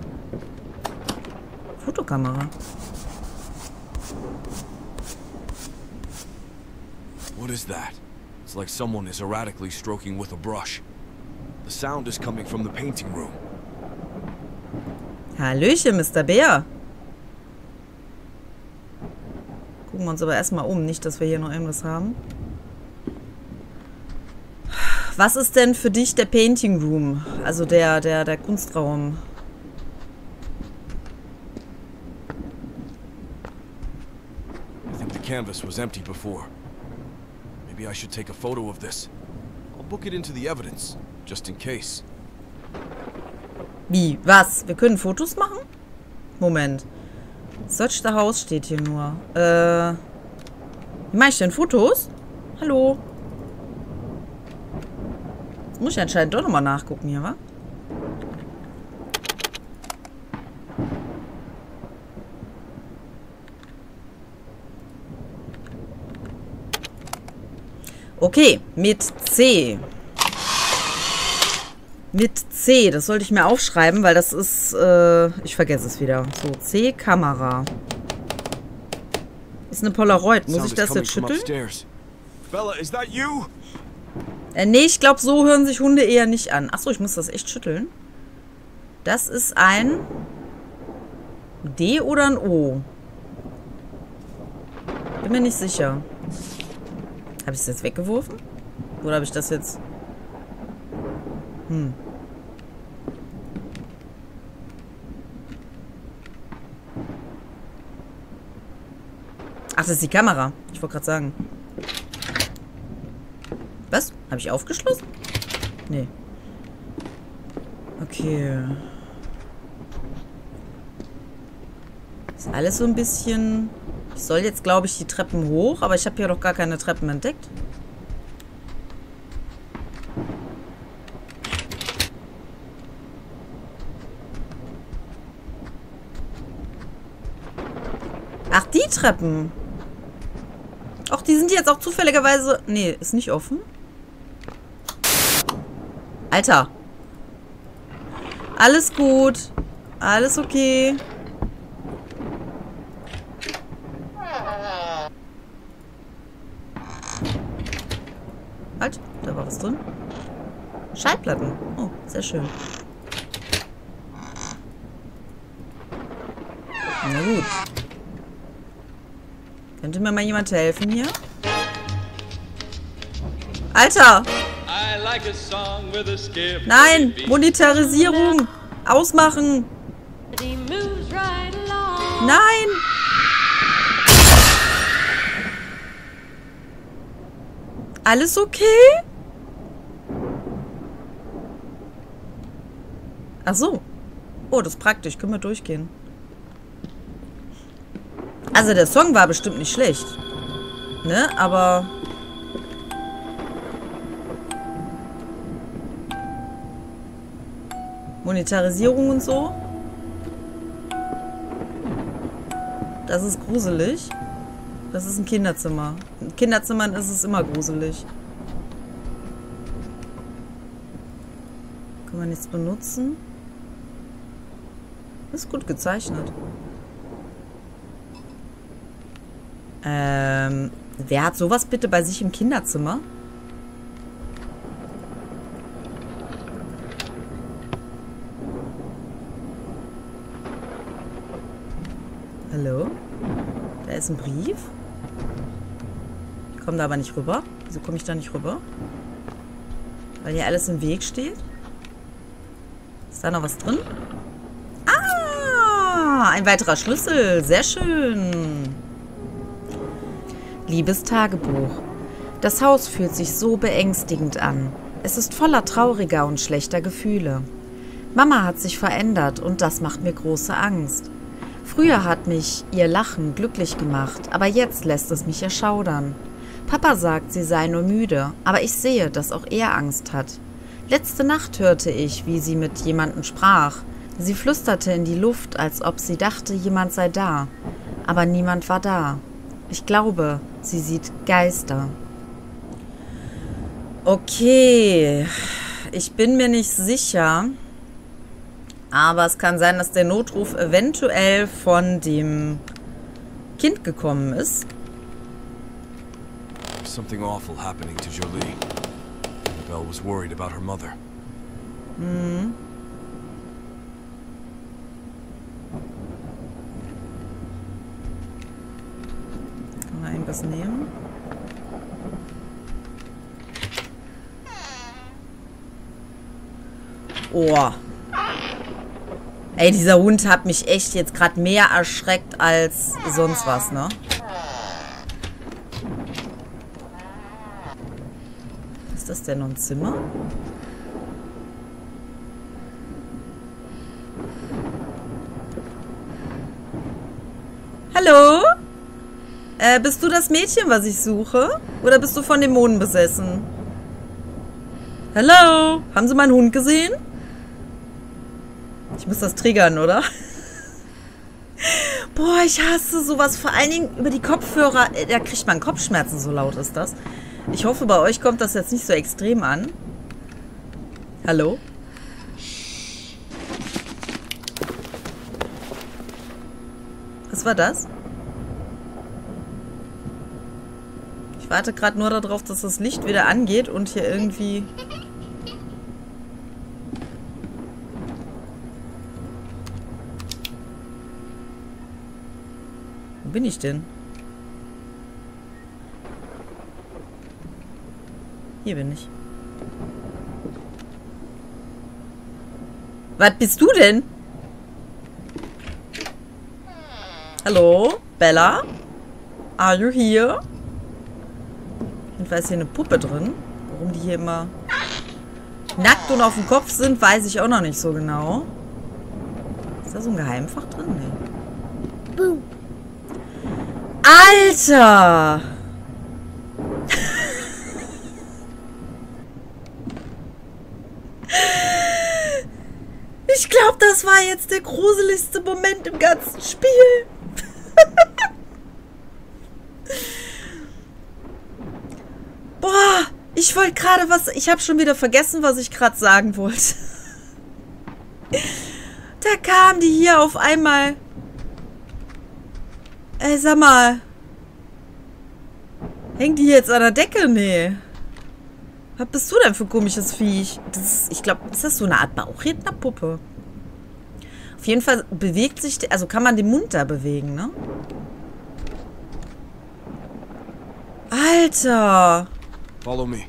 Fotokamera. What is that? It's like someone is erratically stroking with a brush. The sound is coming from the painting room. Hallöchen, Mr. Bär. Gucken wir uns aber erstmal um. Nicht, dass wir hier noch irgendwas haben. Was ist denn für dich der Painting Room? Also der Kunstraum. I think the canvas was empty before. Maybe I should take a photo of this. I'll book it into the evidence, just in case. Wie? Was? Wir können Fotos machen? Moment. Search the House steht hier nur. Wie mache ich denn Fotos? Hallo? Jetzt muss ich anscheinend doch nochmal nachgucken hier, wa? Okay, mit C. Mit C, das sollte ich mir aufschreiben, weil das ist, ich vergesse es wieder. So, C, Kamera. Ist eine Polaroid. Muss ich das jetzt schütteln? Bella, is that you? Nee, ich glaube, so hören sich Hunde eher nicht an. Achso, ich muss das echt schütteln. Das ist ein D oder ein O? Bin mir nicht sicher. Habe ich es jetzt weggeworfen? Oder habe ich das jetzt... Ach, das ist die Kamera. Ich wollte gerade sagen. Was? Habe ich aufgeschlossen? Nee. Okay. Ist alles so ein bisschen... Ich soll jetzt, glaube ich, die Treppen hoch, aber ich habe hier doch gar keine Treppen entdeckt. Ach, die Treppen. Ach, die sind jetzt auch zufälligerweise... Nee, ist nicht offen. Alter. Alles gut. Alles okay. Halt, da war was drin. Schallplatten. Oh, sehr schön. Na gut. Könnte mir mal jemand helfen hier? Alter! Nein! Monetarisierung! Ausmachen! Nein! Alles okay? Ach so. Oh, das ist praktisch. Können wir durchgehen. Also der Song war bestimmt nicht schlecht. Ne? Aber... Monetarisierung und so. Das ist gruselig. Das ist ein Kinderzimmer. In Kinderzimmern ist es immer gruselig. Kann man nichts benutzen. Ist gut gezeichnet. Wer hat sowas bitte bei sich im Kinderzimmer? Hallo? Da ist ein Brief. Ich komme da aber nicht rüber. Wieso komme ich da nicht rüber? Weil hier alles im Weg steht. Ist da noch was drin? Ah, ein weiterer Schlüssel. Sehr schön. Liebes Tagebuch. Das Haus fühlt sich so beängstigend an. Es ist voller trauriger und schlechter Gefühle. Mama hat sich verändert und das macht mir große Angst. Früher hat mich ihr Lachen glücklich gemacht, aber jetzt lässt es mich erschaudern. Papa sagt, sie sei nur müde, aber ich sehe, dass auch er Angst hat. Letzte Nacht hörte ich, wie sie mit jemandem sprach. Sie flüsterte in die Luft, als ob sie dachte, jemand sei da. Aber niemand war da. Ich glaube, sie sieht Geister. Okay, ich bin mir nicht sicher, aber es kann sein, dass der Notruf eventuell von dem Kind gekommen ist. Something awful happening to Jolie. Belle was worried about her mother. Mhm. Kann man irgendwas nehmen? Oh. Ey, dieser Hund hat mich echt jetzt gerade mehr erschreckt als sonst was, ne? Ist das denn noch ein Zimmer? Hallo? Bist du das Mädchen, was ich suche? Oder bist du von Dämonen besessen? Hallo? Haben Sie meinen Hund gesehen? Ich muss das triggern, oder? Boah, ich hasse sowas. Vor allen Dingen über die Kopfhörer. Da kriegt man Kopfschmerzen, so laut ist das. Ich hoffe, bei euch kommt das jetzt nicht so extrem an. Hallo? Was war das? Ich warte gerade nur darauf, dass das Licht wieder angeht und hier irgendwie... Wo bin ich denn? Hier bin ich. Was bist du denn? Hallo? Bella? Are you here? Jedenfalls ist hier eine Puppe drin. Warum die hier immer nackt und auf dem Kopf sind, weiß ich auch noch nicht so genau. Ist da so ein Geheimfach drin? Nee. Boom. Alter! Ich glaube, das war jetzt der gruseligste Moment im ganzen Spiel. Boah, ich wollte gerade was... Ich habe schon wieder vergessen, was ich gerade sagen wollte. Da kam die hier auf einmal... Ey, sag mal. Hängt die jetzt an der Decke? Nee. Was bist du denn für ein komisches Viech? Ich glaube, ist das so eine Art Bauchrednerpuppe? Auf jeden Fall bewegt sich... Also kann man den Mund da bewegen, ne? Alter! Follow me.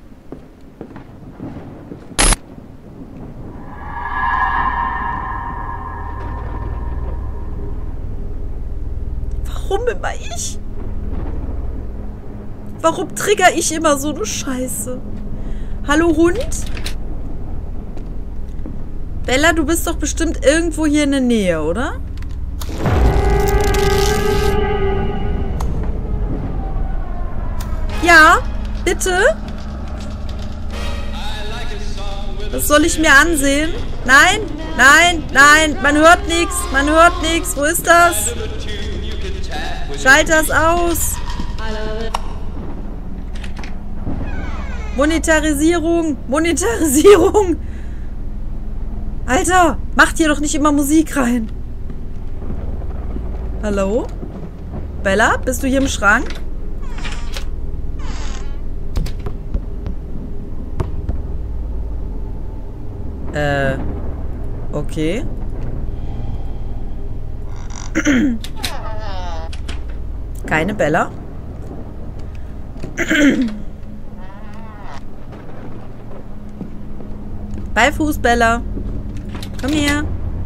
Warum immer ich? Warum trigger ich immer so eine Scheiße? Hallo Hund? Bella, du bist doch bestimmt irgendwo hier in der Nähe, oder? Ja, bitte? Das soll ich mir ansehen? Nein, nein, nein, man hört nichts, man hört nichts. Wo ist das? Schalt das aus. Monetarisierung, Monetarisierung. Alter, macht hier doch nicht immer Musik rein. Hallo? Bella, bist du hier im Schrank? Okay. Keine Bella. Beifuß, Bella. Komm her.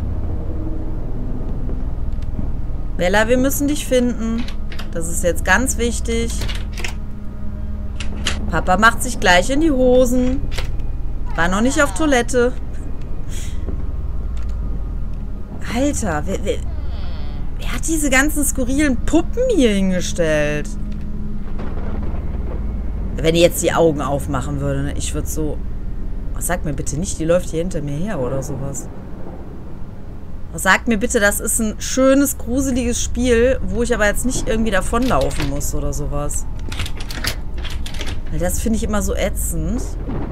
Bella, wir müssen dich finden. Das ist jetzt ganz wichtig. Papa macht sich gleich in die Hosen. War noch nicht auf Toilette. Alter, wer hat diese ganzen skurrilen Puppen hier hingestellt? Wenn die jetzt die Augen aufmachen würde, ne? Ich würde so... Sag mir bitte nicht, die läuft hier hinter mir her oder sowas. Sag mir bitte, das ist ein schönes, gruseliges Spiel, wo ich aber jetzt nicht irgendwie davonlaufen muss oder sowas. Weil das finde ich immer so ätzend.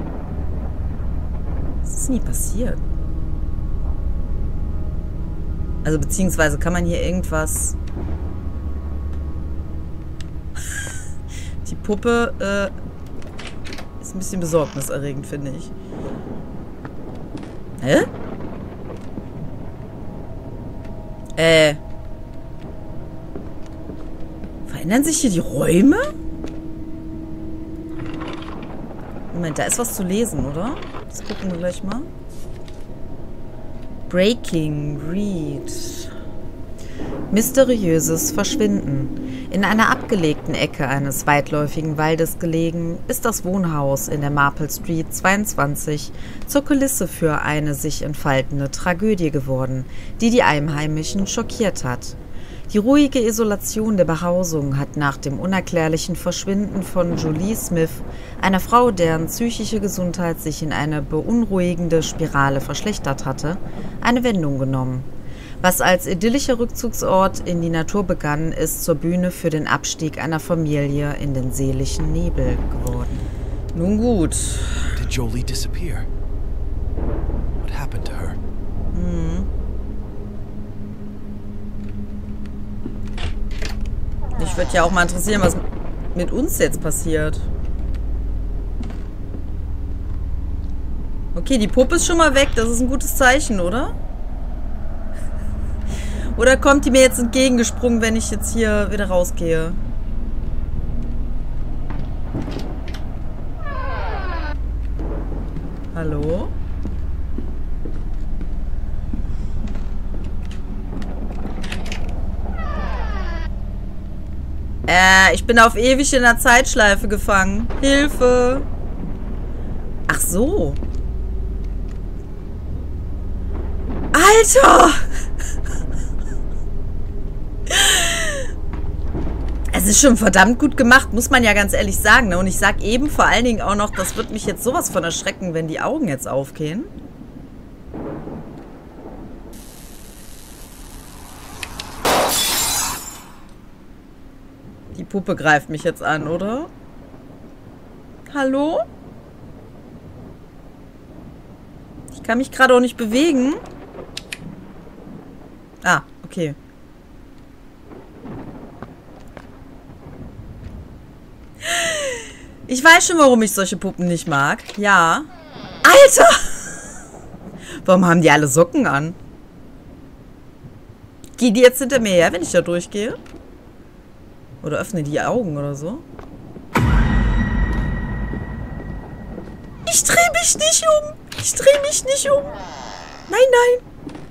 Das ist nie passiert. Also beziehungsweise kann man hier irgendwas... Die Puppe ist ein bisschen besorgniserregend, finde ich. Hä? Verändern sich hier die Räume? Moment, da ist was zu lesen, oder? Das gucken wir gleich mal. Breaking Read. Mysteriöses Verschwinden. In einer abgelegten Ecke eines weitläufigen Waldes gelegen, ist das Wohnhaus in der Maple Street 22 zur Kulisse für eine sich entfaltende Tragödie geworden, die die Einheimischen schockiert hat. Die ruhige Isolation der Behausung hat nach dem unerklärlichen Verschwinden von Jolie Smith, einer Frau, deren psychische Gesundheit sich in eine beunruhigende Spirale verschlechtert hatte, eine Wendung genommen. Was als idyllischer Rückzugsort in die Natur begann, ist zur Bühne für den Abstieg einer Familie in den seelischen Nebel geworden. Nun gut. Did Jolie disappear? What happened to her? Mich würde ja auch mal interessieren, was mit uns jetzt passiert. Okay, die Puppe ist schon mal weg. Das ist ein gutes Zeichen, oder? Oder kommt die mir jetzt entgegengesprungen, wenn ich jetzt hier wieder rausgehe? Hallo? Ich bin auf ewig in der Zeitschleife gefangen. Hilfe. Ach so. Alter! Es ist schon verdammt gut gemacht, muss man ja ganz ehrlich sagen. Ne? Und ich sag eben vor allen Dingen auch noch, das wird mich jetzt sowas von erschrecken, wenn die Augen jetzt aufgehen. Die Puppe greift mich jetzt an, oder? Hallo? Ich kann mich gerade auch nicht bewegen. Ah, okay. Ich weiß schon, warum ich solche Puppen nicht mag. Ja. Alter! Warum haben die alle Socken an? Gehen die jetzt hinter mir her, wenn ich da durchgehe? Oder öffne die Augen oder so? Ich drehe mich nicht um. Ich drehe mich nicht um. Nein, nein.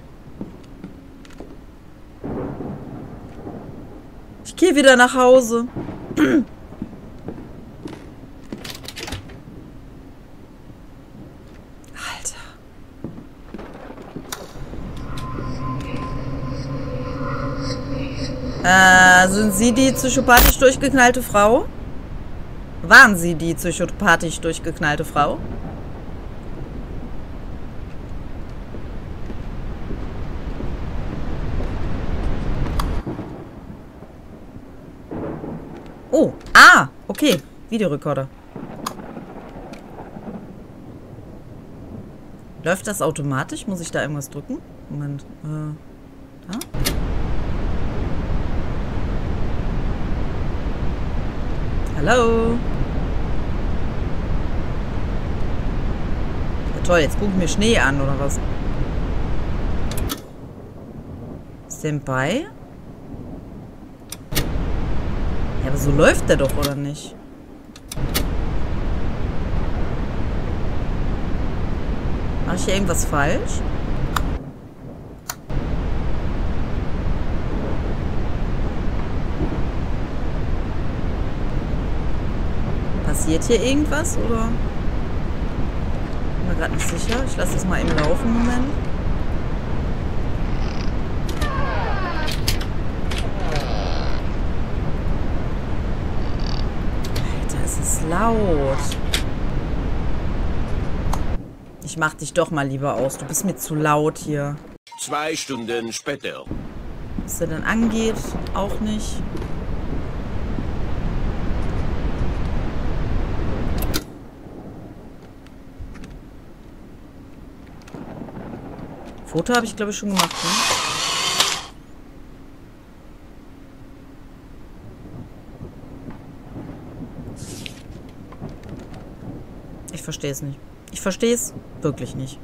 Ich gehe wieder nach Hause. Sind Sie die psychopathisch durchgeknallte Frau? Waren Sie die psychopathisch durchgeknallte Frau? Oh, okay. Videorekorder. Läuft das automatisch? Muss ich da irgendwas drücken? Moment. Da? Hallo? Ja, toll, jetzt gucke ich mir Schnee an, oder was? Standby? Ja, aber so läuft der doch, oder nicht? Mache ich hier irgendwas falsch? Passiert hier irgendwas, oder? Bin mir gerade nicht sicher. Ich lasse das mal eben laufen, Moment. Alter, es ist laut. Ich mach dich doch mal lieber aus. Du bist mir zu laut hier. 2 Stunden später. Was der dann angeht, auch nicht. Foto habe ich, glaube ich, schon gemacht, ne? Ich verstehe es nicht. Ich verstehe es wirklich nicht.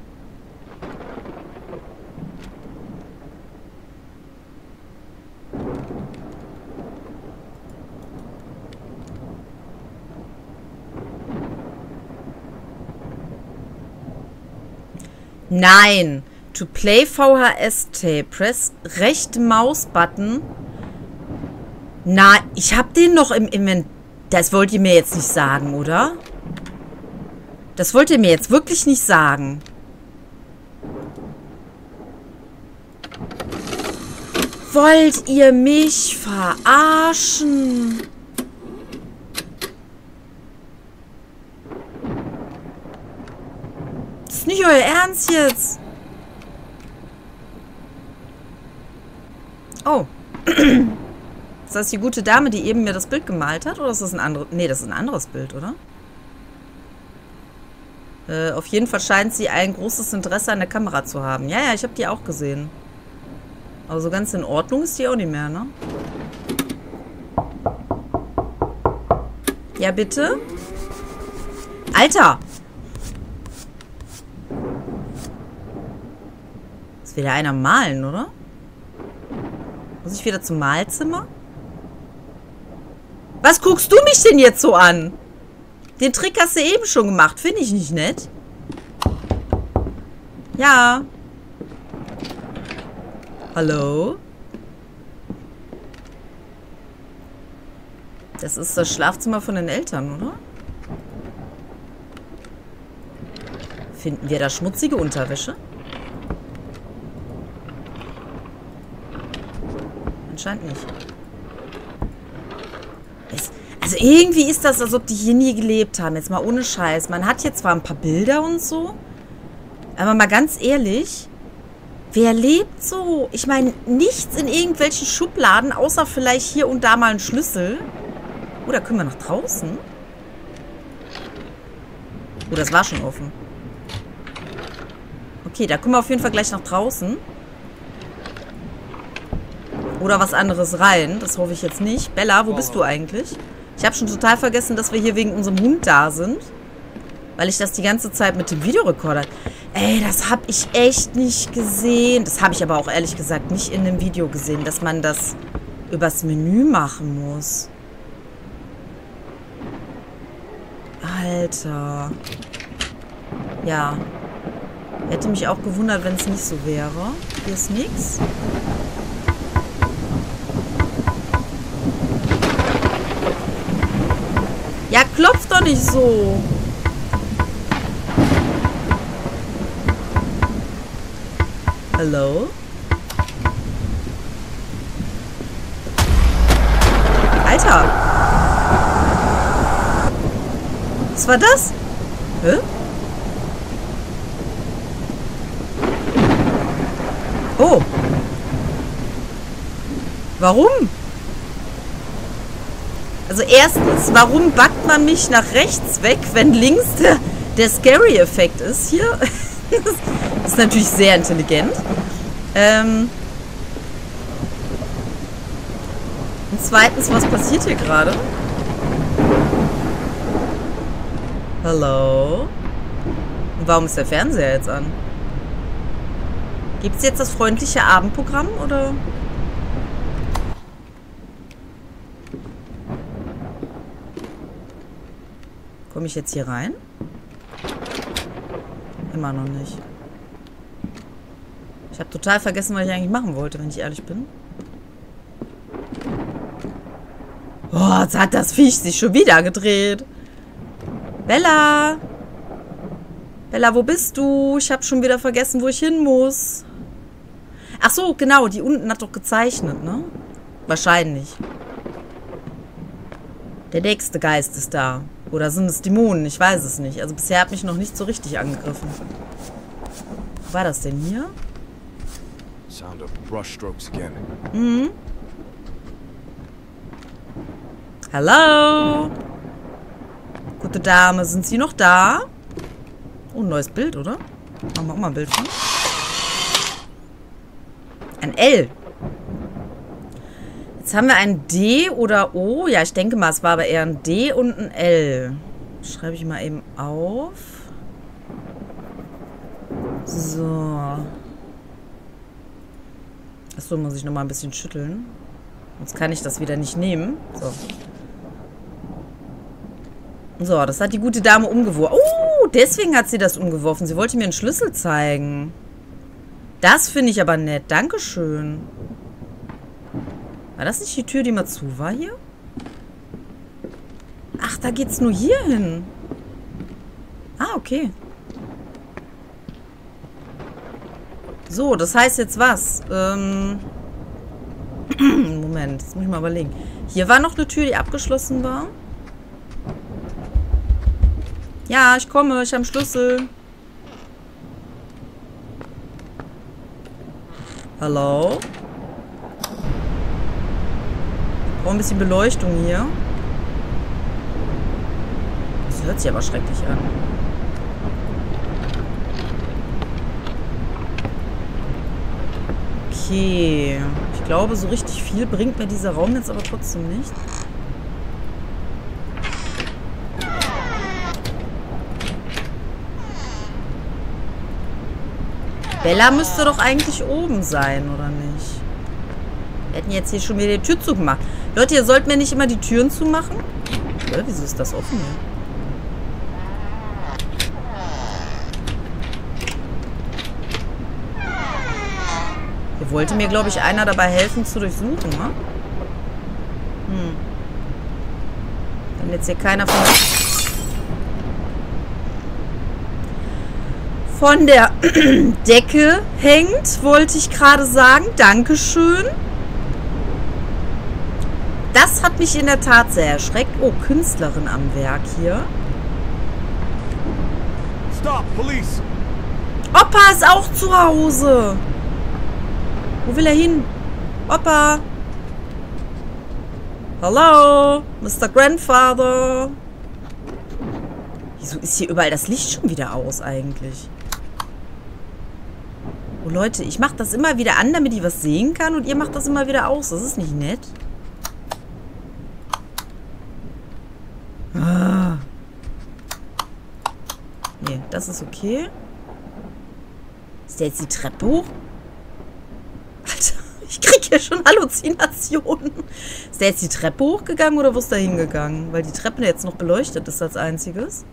Nein! To play VHS-Tape. Press rechten Mausbutton. Na, ich hab den noch im Inventar. Das wollt ihr mir jetzt nicht sagen, oder? Das wollt ihr mir jetzt wirklich nicht sagen. Wollt ihr mich verarschen? Das ist nicht euer Ernst jetzt. Oh. Ist das die gute Dame, die eben mir das Bild gemalt hat? Oder ist das ein anderes? Nee, das ist ein anderes Bild, oder? Auf jeden Fall scheint sie ein großes Interesse an der Kamera zu haben. Ja, ja, ich habe die auch gesehen. Aber so ganz in Ordnung ist die auch nicht mehr, ne? Ja, bitte? Alter! Ist wieder einer malen, oder? Muss ich wieder zum Malzimmer? Was guckst du mich denn jetzt so an? Den Trick hast du eben schon gemacht. Finde ich nicht nett. Ja. Hallo? Das ist das Schlafzimmer von den Eltern, oder? Finden wir da schmutzige Unterwäsche? Anscheinend nicht. Also irgendwie ist das, als ob die hier nie gelebt haben. Jetzt mal ohne Scheiß. Man hat hier zwar ein paar Bilder und so, aber mal ganz ehrlich, wer lebt so? Ich meine, nichts in irgendwelchen Schubladen, außer vielleicht hier und da mal ein Schlüssel. Oh, da können wir nach draußen. Oh, das war schon offen. Okay, da kommen wir auf jeden Fall gleich nach draußen. Oder was anderes rein. Das hoffe ich jetzt nicht. Bella, wo bist du eigentlich? Ich habe schon total vergessen, dass wir hier wegen unserem Hund da sind. Weil ich das die ganze Zeit mit dem Videorekorder... Ey, das habe ich echt nicht gesehen. Das habe ich aber auch ehrlich gesagt nicht in dem Video gesehen, dass man das übers Menü machen muss. Alter. Ja. Hätte mich auch gewundert, wenn es nicht so wäre. Hier ist nichts. Ja, klopf doch nicht so. Hallo? Alter. Was war das? Hä? Oh. Warum? Also erstens, warum backt man mich nach rechts weg, wenn links der Scary-Effekt ist hier? Das ist natürlich sehr intelligent. Und zweitens, was passiert hier gerade? Hallo? Und warum ist der Fernseher jetzt an? Gibt es jetzt das freundliche Abendprogramm, oder? Komme ich jetzt hier rein? Immer noch nicht. Ich habe total vergessen, was ich eigentlich machen wollte, wenn ich ehrlich bin. Oh, jetzt hat das Viech sich schon wieder gedreht. Bella! Bella, wo bist du? Ich habe schon wieder vergessen, wo ich hin muss. Ach so, genau. Die unten hat doch gezeichnet, ne? Wahrscheinlich. Der nächste Geist ist da. Oder sind es Dämonen? Ich weiß es nicht. Also bisher hat mich noch nicht so richtig angegriffen. Wo war das denn hier? Sound of brushstrokes again. Mhm. Hallo? Gute Dame, sind Sie noch da? Oh, ein neues Bild, oder? Machen wir auch mal ein Bild von. Ein L. Jetzt haben wir ein D oder O. Ja, ich denke mal, es war aber eher ein D und ein L. Schreibe ich mal eben auf. So. Achso, muss ich nochmal ein bisschen schütteln. Sonst kann ich das wieder nicht nehmen. So. So, das hat die gute Dame umgeworfen. Oh, deswegen hat sie das umgeworfen. Sie wollte mir einen Schlüssel zeigen. Das finde ich aber nett. Dankeschön. War das nicht die Tür, die mal zu war hier? Ach, da geht's nur hier hin. Ah, okay. So, das heißt jetzt was? Moment, jetzt muss ich mal überlegen. Hier war noch eine Tür, die abgeschlossen war. Ja, ich komme. Ich habe einen Schlüssel. Hallo? Ich brauche ein bisschen Beleuchtung hier. Das hört sich aber schrecklich an. Okay. Ich glaube, so richtig viel bringt mir dieser Raum jetzt aber trotzdem nicht. Bella müsste doch eigentlich oben sein, oder nicht? Wir hätten jetzt hier schon wieder die Tür zugemacht. Leute, ihr sollt mir nicht immer die Türen zumachen. Oder? Wieso ist das offen hier? Hier wollte mir, glaube ich, einer dabei helfen zu durchsuchen, ne? Wenn jetzt hier keiner von der Decke hängt, wollte ich gerade sagen. Dankeschön. Das hat mich in der Tat sehr erschreckt. Oh, Künstlerin am Werk hier. Stop, police! Opa ist auch zu Hause. Wo will er hin? Opa. Hallo, Mr. Grandfather. Wieso ist hier überall das Licht schon wieder aus eigentlich? Oh Leute, ich mache das immer wieder an, damit ich was sehen kann. Und ihr macht das immer wieder aus. Das ist nicht nett. Ah. Nee, das ist okay. Ist der jetzt die Treppe hoch? Alter, ich krieg hier schon Halluzinationen. Ist der jetzt die Treppe hochgegangen oder wo ist der hingegangen? Weil die Treppe jetzt noch beleuchtet ist als einziges.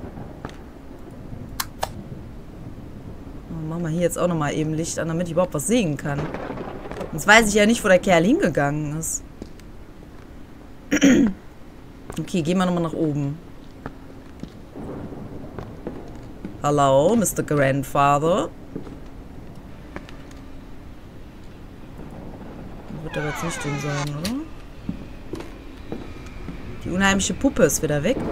Oh, machen wir hier jetzt auch nochmal eben Licht an, damit ich überhaupt was sehen kann. Sonst weiß ich ja nicht, wo der Kerl hingegangen ist. Okay, gehen wir nochmal nach oben. Hallo, Mr. Grandfather. Wird aber jetzt nicht drin sein, oder? Die unheimliche Puppe ist wieder weg.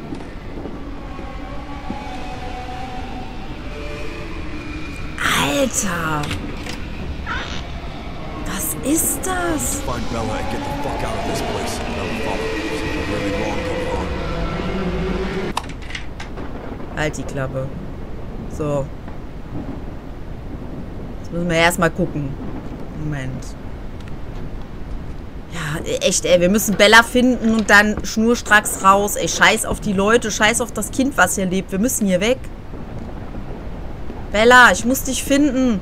Alter! Was ist das? Find Bella and get the fuck out of this place. Bella, follow. Something really wrong going on. Halt die Klappe. So. Jetzt müssen wir erstmal gucken. Moment. Ja, echt, ey. Wir müssen Bella finden und dann schnurstracks raus. Ey, scheiß auf die Leute. Scheiß auf das Kind, was hier lebt. Wir müssen hier weg. Bella, ich muss dich finden.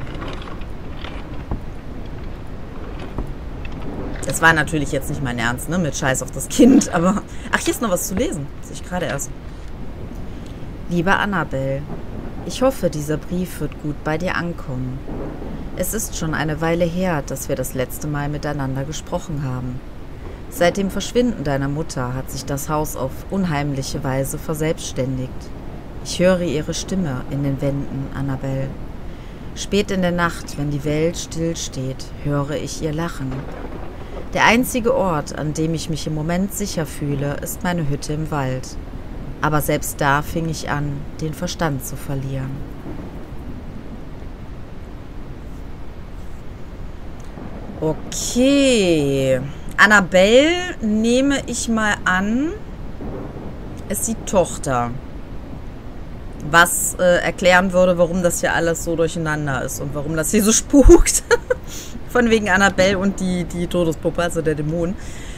Das war natürlich jetzt nicht mein Ernst, ne? Mit Scheiß auf das Kind, aber... Ach, hier ist noch was zu lesen. Sehe ich gerade erst. Liebe Annabelle, ich hoffe, dieser Brief wird gut bei dir ankommen. Es ist schon eine Weile her, dass wir das letzte Mal miteinander gesprochen haben. Seit dem Verschwinden deiner Mutter hat sich das Haus auf unheimliche Weise verselbstständigt. Ich höre ihre Stimme in den Wänden, Annabelle. Spät in der Nacht, wenn die Welt stillsteht, höre ich ihr Lachen. Der einzige Ort, an dem ich mich im Moment sicher fühle, ist meine Hütte im Wald. Aber selbst da fing ich an, den Verstand zu verlieren. Okay. Annabelle, nehme ich mal an, ist die Tochter. Was erklären würde, warum das hier alles so durcheinander ist und warum das hier so spukt. Von wegen Annabelle und die Todespuppe, also der Dämon.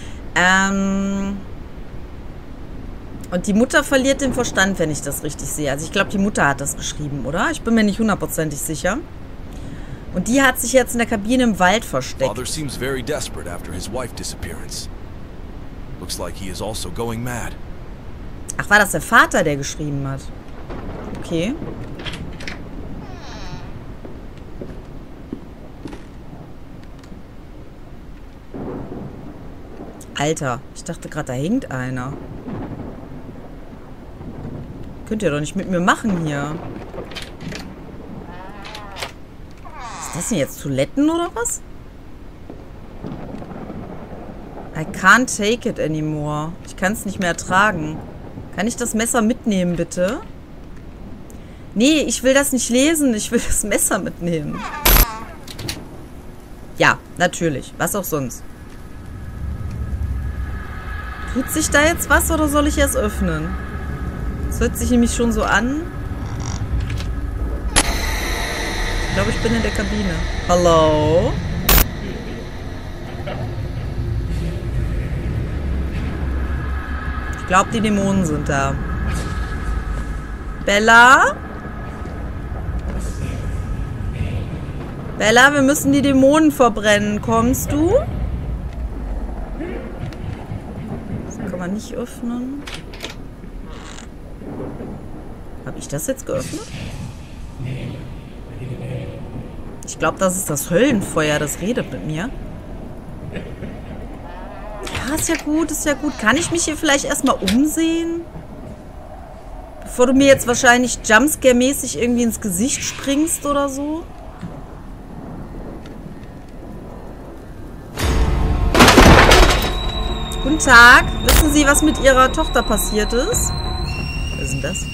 Und die Mutter verliert den Verstand, wenn ich das richtig sehe. Also ich glaube, die Mutter hat das geschrieben, oder? Ich bin mir nicht hundertprozentig sicher. Und die hat sich jetzt in der Kabine im Wald versteckt. Father seems very desperate after his wife disappearance. Looks like he is also going mad. Ach, war das der Vater, der geschrieben hat? Okay. Alter, ich dachte gerade, da hängt einer. Könnt ihr doch nicht mit mir machen hier. Ist das denn jetzt Toiletten oder was? I can't take it anymore. Ich kann es nicht mehr ertragen. Kann ich das Messer mitnehmen, bitte? Nee, ich will das nicht lesen. Ich will das Messer mitnehmen. Ja, natürlich. Was auch sonst. Tut sich da jetzt was oder soll ich es öffnen? Das hört sich nämlich schon so an. Ich glaube, ich bin in der Kabine. Hallo? Ich glaube, die Dämonen sind da. Bella? Bella, wir müssen die Dämonen verbrennen. Kommst du? Das kann man nicht öffnen. Habe ich das jetzt geöffnet? Ich glaube, das ist das Höllenfeuer, das redet mit mir. ist ja gut, ist ja gut. Kann ich mich hier vielleicht erstmal umsehen? Bevor du mir jetzt wahrscheinlich Jumpscare-mäßig irgendwie ins Gesicht springst oder so. Guten Tag. Wissen Sie, was mit Ihrer Tochter passiert ist? Was ist denn das?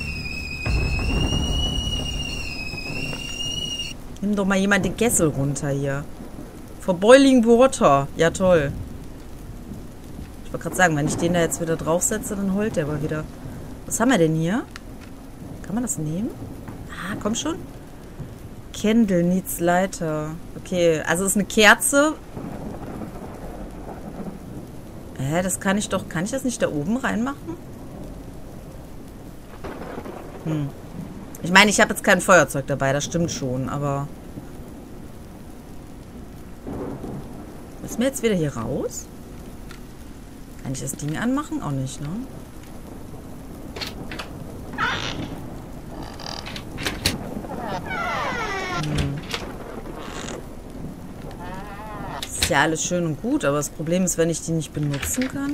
Nimm doch mal jemand den Kessel runter hier. For boiling water. Ja, toll. Ich wollte gerade sagen, wenn ich den da jetzt wieder draufsetze, dann heult der aber wieder. Was haben wir denn hier? Kann man das nehmen? Ah, komm schon. Candle needs lighter. Okay, also ist eine Kerze. Das kann ich doch... Kann ich das nicht da oben reinmachen? Ich meine, ich habe jetzt kein Feuerzeug dabei, das stimmt schon, aber... Müssen wir jetzt wieder hier raus? Kann ich das Ding anmachen? Auch nicht, ne? Das ist ja alles schön und gut, aber das Problem ist, wenn ich die nicht benutzen kann.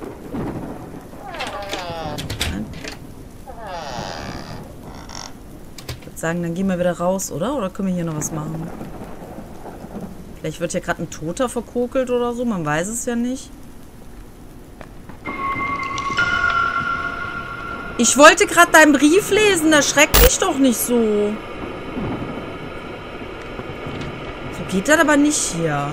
Ich würde sagen, dann gehen wir wieder raus, oder? Oder können wir hier noch was machen? Vielleicht wird hier gerade ein Toter verkokelt oder so, man weiß es ja nicht. Ich wollte gerade deinen Brief lesen, da schreck mich doch nicht so. So geht das aber nicht hier.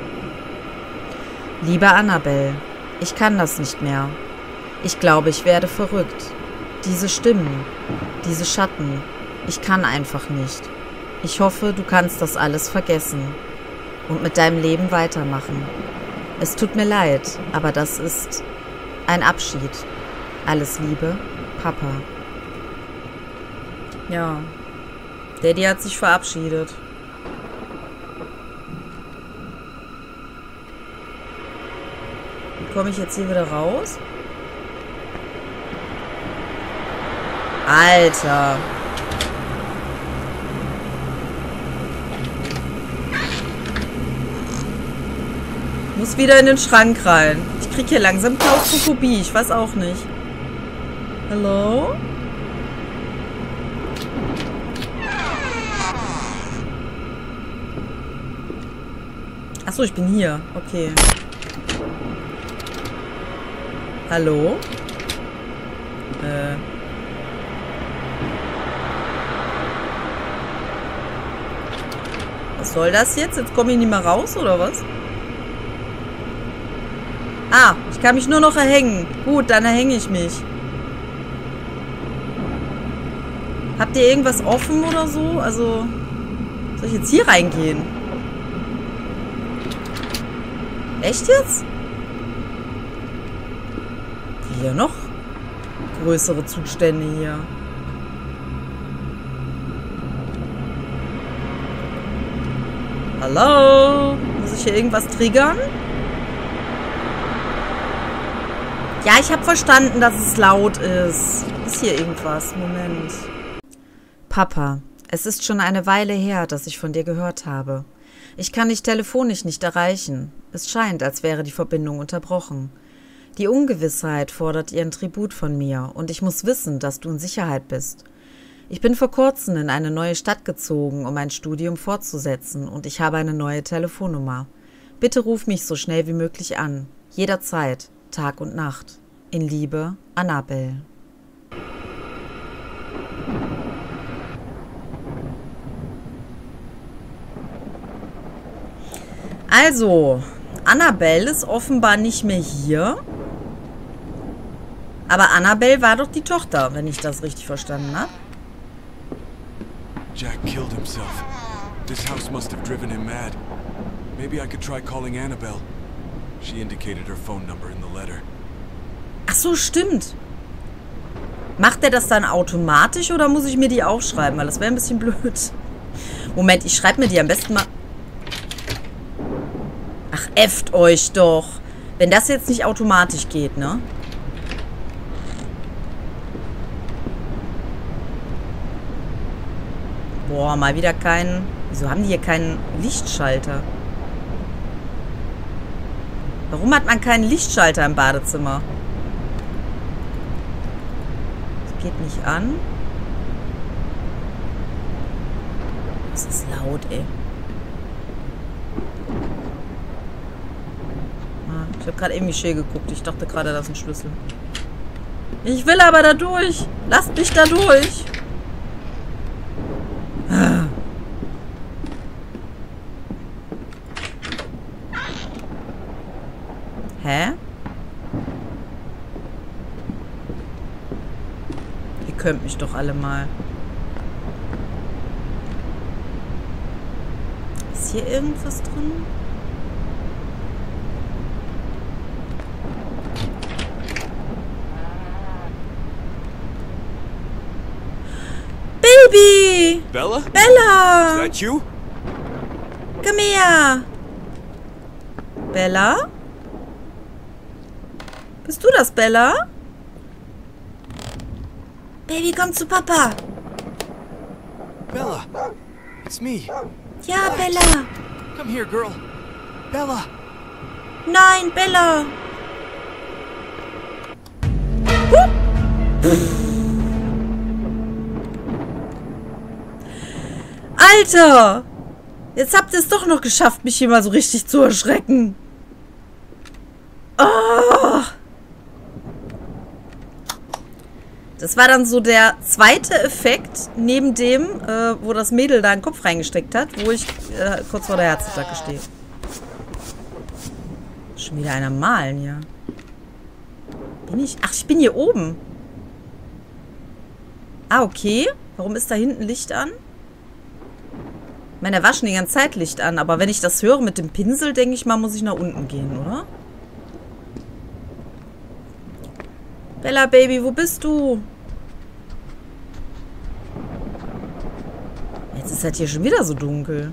Liebe Annabelle, ich kann das nicht mehr. Ich glaube, ich werde verrückt. Diese Stimmen, diese Schatten, ich kann einfach nicht. Ich hoffe, du kannst das alles vergessen und mit deinem Leben weitermachen. Es tut mir leid, aber das ist ein Abschied. Alles Liebe, Papa. Ja, Daddy hat sich verabschiedet. Wie komme ich jetzt hier wieder raus? Alter. Muss wieder in den Schrank rein. Ich krieg hier langsam Klaustrophobie. Ich weiß auch nicht. Hallo? Achso, ich bin hier. Okay. Hallo? Was soll das jetzt? Jetzt komme ich nicht mehr raus, oder was? Ah, ich kann mich nur noch erhängen. Gut, dann erhänge ich mich. Habt ihr irgendwas offen oder so? Also, soll ich jetzt hier reingehen? Echt jetzt? Hier noch größere Zustände hier. Hallo? Muss ich hier irgendwas triggern? Ja, ich habe verstanden, dass es laut ist. Ist hier irgendwas? Moment. Papa, es ist schon eine Weile her, dass ich von dir gehört habe. Ich kann dich telefonisch nicht erreichen. Es scheint, als wäre die Verbindung unterbrochen. Die Ungewissheit fordert ihren Tribut von mir und ich muss wissen, dass du in Sicherheit bist. Ich bin vor kurzem in eine neue Stadt gezogen, um mein Studium fortzusetzen und ich habe eine neue Telefonnummer. Bitte ruf mich so schnell wie möglich an. Jederzeit, Tag und Nacht. In Liebe, Annabelle. Also, Annabelle ist offenbar nicht mehr hier. Aber Annabelle war doch die Tochter, wenn ich das richtig verstanden habe. Jack killed himself. This house must have driven him mad. Maybe I could try calling Annabelle. She indicated her phone number in the letter. Ach so, stimmt. Macht er das dann automatisch oder muss ich mir die aufschreiben? Weil das wäre ein bisschen blöd. Moment, ich schreibe mir die am besten mal... Ach, äfft euch doch. Wenn das jetzt nicht automatisch geht, ne? Boah, mal wieder keinen... Wieso haben die hier keinen Lichtschalter? Warum hat man keinen Lichtschalter im Badezimmer? Das geht nicht an. Das ist laut, ey. Ah, ich habe gerade irgendwie schön geguckt. Ich dachte gerade, das ist ein Schlüssel. Ich will aber da durch. Lasst mich da durch. Ah. Hä? Ihr könnt mich doch alle mal. Ist hier irgendwas drin? Baby! Bella? Bella! Is that you? Komm her! Bella? Bist du das, Bella? Baby, komm zu Papa. Bella, it's me. Ja, Bella. Come here, girl. Bella. Nein, Bella. Alter! Jetzt habt ihr es doch noch geschafft, mich hier mal so richtig zu erschrecken. Oh. Das war dann so der zweite Effekt, neben dem, wo das Mädel da den Kopf reingesteckt hat, wo ich kurz vor der Herzattacke stehe. Schon wieder einer malen hier. Bin ich? Ach, ich bin hier oben. Ah, okay. Warum ist da hinten Licht an? Ich meine, da war schon die ganze Zeit Licht an, aber wenn ich das höre mit dem Pinsel, denke ich mal, muss ich nach unten gehen, oder? Bella, Baby, wo bist du? Jetzt ist halt hier schon wieder so dunkel.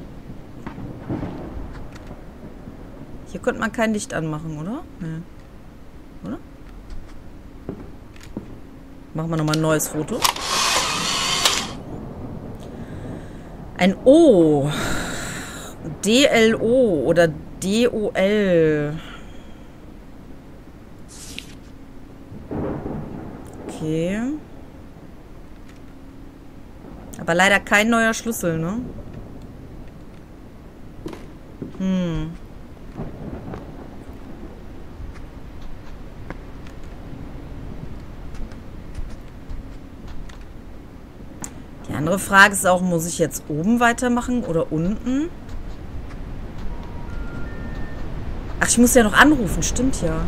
Hier konnte man kein Licht anmachen, oder? Nee. Oder? Machen wir nochmal ein neues Foto. Ein O. DLO oder DOL. Okay. Aber leider kein neuer Schlüssel, ne? Die andere Frage ist auch, muss ich jetzt oben weitermachen oder unten? Ach, ich muss ja noch anrufen, stimmt ja.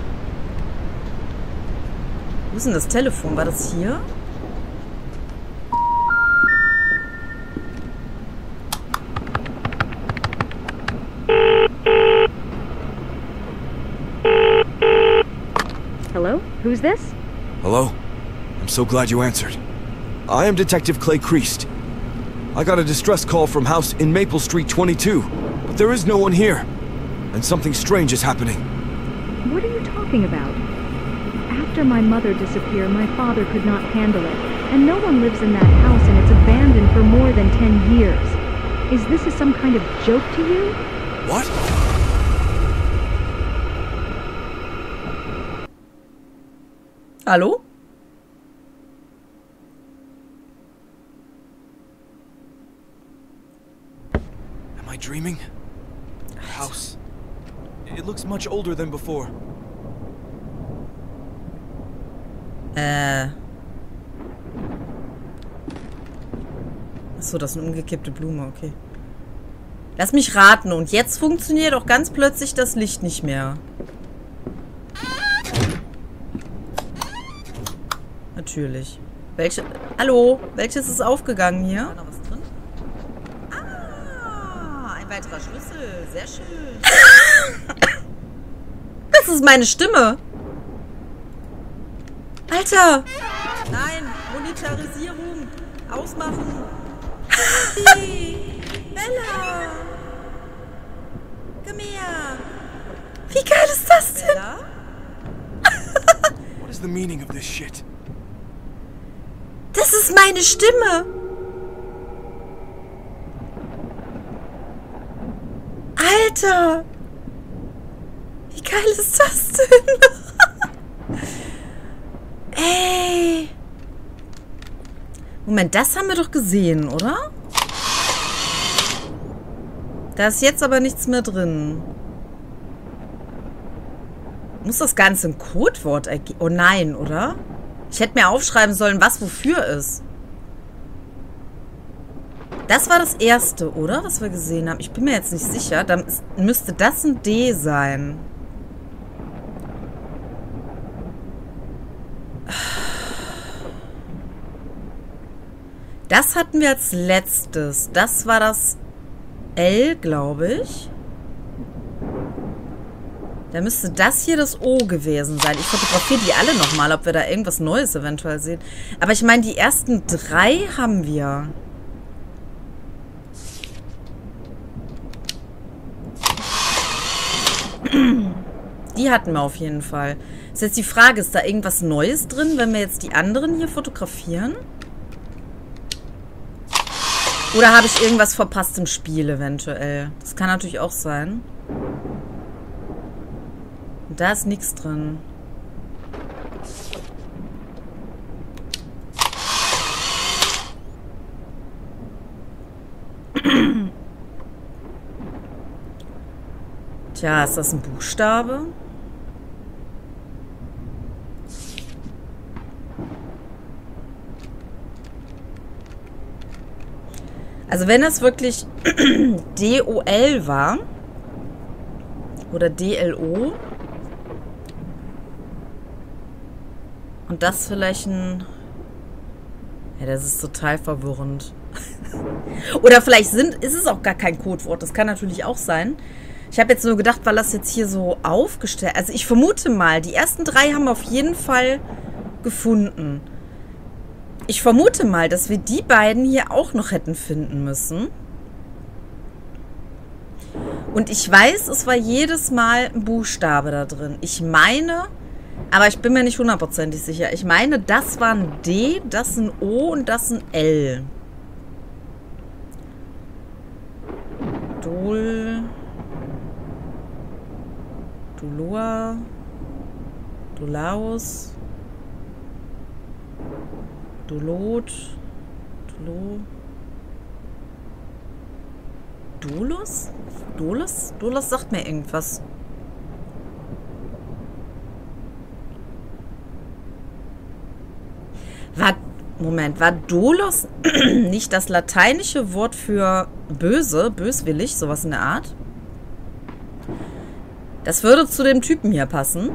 Wo ist denn das Telefon? War das hier? Hello? Who's this? Hello? I'm so glad you answered. I am Detective Clay Creast. I got a distress call from house in Maple Street 22, but there is no one here. And something strange is happening. What are you talking about? After my mother disappeared, my father could not handle it, and no one lives in that house, and it's abandoned for more than 10 years. Is this some kind of joke to you? What? Hallo? Am I dreaming? The house. It looks much older than before. Achso, das ist eine umgekippte Blume, okay. Lass mich raten. Und jetzt funktioniert auch ganz plötzlich das Licht nicht mehr. Natürlich. Welche? Hallo? Welches ist aufgegangen hier? War noch was drin? Ah, ein weiterer Schlüssel. Sehr schön. Das ist meine Stimme. Alter. Nein, Monetarisierung. Ausmachen. Hey, Bella. Komm her. Wie geil ist das denn? Bella? What is the meaning of this shit? Das ist meine Stimme. Alter. Wie geil ist das denn? Ey. Moment, das haben wir doch gesehen, oder? Da ist jetzt aber nichts mehr drin. Muss das Ganze ein Codewort ergeben? Oh nein, oder? Ich hätte mir aufschreiben sollen, was wofür ist. Das war das erste, oder? Was wir gesehen haben. Ich bin mir jetzt nicht sicher. Dann müsste das ein D sein. Das hatten wir als letztes. Das war das L, glaube ich. Da müsste das hier das O gewesen sein. Ich fotografiere die alle nochmal, ob wir da irgendwas Neues eventuell sehen. Aber ich meine, die ersten 3 haben wir. Die hatten wir auf jeden Fall. Das ist jetzt die Frage, ist da irgendwas Neues drin, wenn wir jetzt die anderen hier fotografieren? Oder habe ich irgendwas verpasst im Spiel eventuell? Das kann natürlich auch sein. Da ist nichts drin. Tja, ist das ein Buchstabe? Also wenn das wirklich DOL war oder DLO und das vielleicht ein... Ja, das ist total verwirrend. Oder vielleicht ist es auch gar kein Codewort. Das kann natürlich auch sein. Ich habe jetzt nur gedacht, weil das jetzt hier so aufgestellt... Also ich vermute mal, die ersten 3 haben wir auf jeden Fall gefunden. Ich vermute mal, dass wir die beiden hier auch noch hätten finden müssen. Und ich weiß, es war jedes Mal ein Buchstabe da drin. Ich meine, aber ich bin mir nicht hundertprozentig sicher. Ich meine, das war ein D, das ein O und das ein L. Doloa, Dolaus, Dolot, Dolos? Dolos? Dolos sagt mir irgendwas. War Dolos nicht das lateinische Wort für böse, böswillig, sowas in der Art? Das würde zu dem Typen hier passen.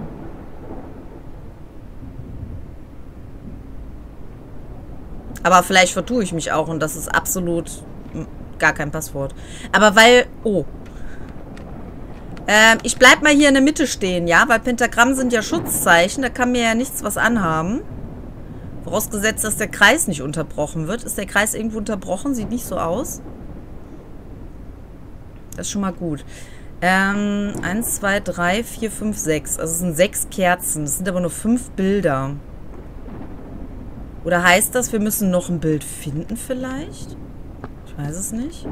Aber vielleicht vertue ich mich auch und das ist absolut gar kein Passwort. Aber weil... Oh. Ich bleib mal hier in der Mitte stehen, ja? Weil Pentagramm sind ja Schutzzeichen. Da kann mir ja nichts was anhaben. Vorausgesetzt, dass der Kreis nicht unterbrochen wird. Ist der Kreis irgendwo unterbrochen? Sieht nicht so aus. Das ist schon mal gut. 1, 2, 3, 4, 5, 6. Also es sind 6 Kerzen. Das sind aber nur 5 Bilder. Oder heißt das, wir müssen noch ein Bild finden vielleicht? Ich weiß es nicht.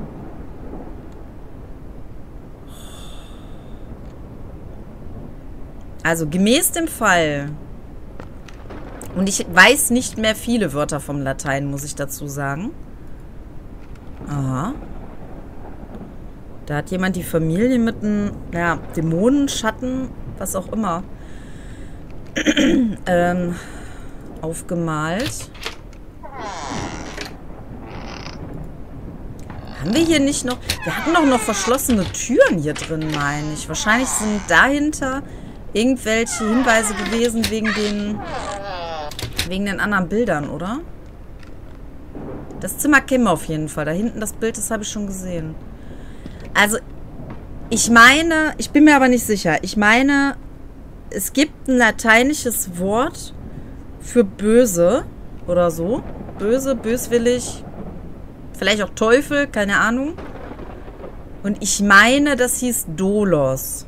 Also gemäß dem Fall. Und ich weiß nicht mehr viele Wörter vom Latein, muss ich dazu sagen. Aha. Da hat jemand die Familie mit einem, ja, Dämonenschatten, was auch immer, aufgemalt. Haben wir hier nicht noch... Wir hatten doch noch verschlossene Türen hier drin, meine ich. Wahrscheinlich sind dahinter irgendwelche Hinweise gewesen wegen den anderen Bildern, oder? Das Zimmer kennen wir auf jeden Fall. Da hinten das Bild, das habe ich schon gesehen. Also, ich meine, ich bin mir aber nicht sicher. Ich meine, es gibt ein lateinisches Wort für böse oder so. Böse, böswillig, vielleicht auch Teufel, keine Ahnung. Und ich meine, das hieß Dolos.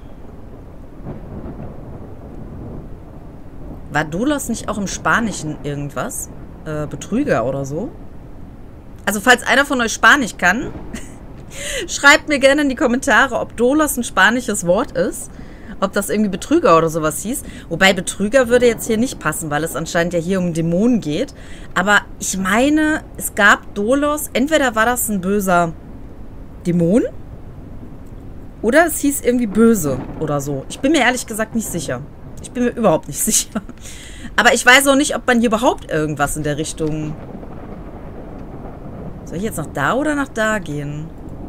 War Dolos nicht auch im Spanischen irgendwas? Betrüger oder so? Also, falls einer von euch Spanisch kann, schreibt mir gerne in die Kommentare, ob Dolos ein spanisches Wort ist. ob das irgendwie Betrüger oder sowas hieß. Wobei Betrüger würde jetzt hier nicht passen, weil es anscheinend ja hier um Dämonen geht. Aber ich meine, es gab Dolos. Entweder war das ein böser Dämon oder es hieß irgendwie böse oder so. Ich bin mir ehrlich gesagt nicht sicher. Ich bin mir überhaupt nicht sicher. Aber ich weiß auch nicht, ob man hier überhaupt irgendwas in der Richtung... Soll ich jetzt nach da oder nach da gehen?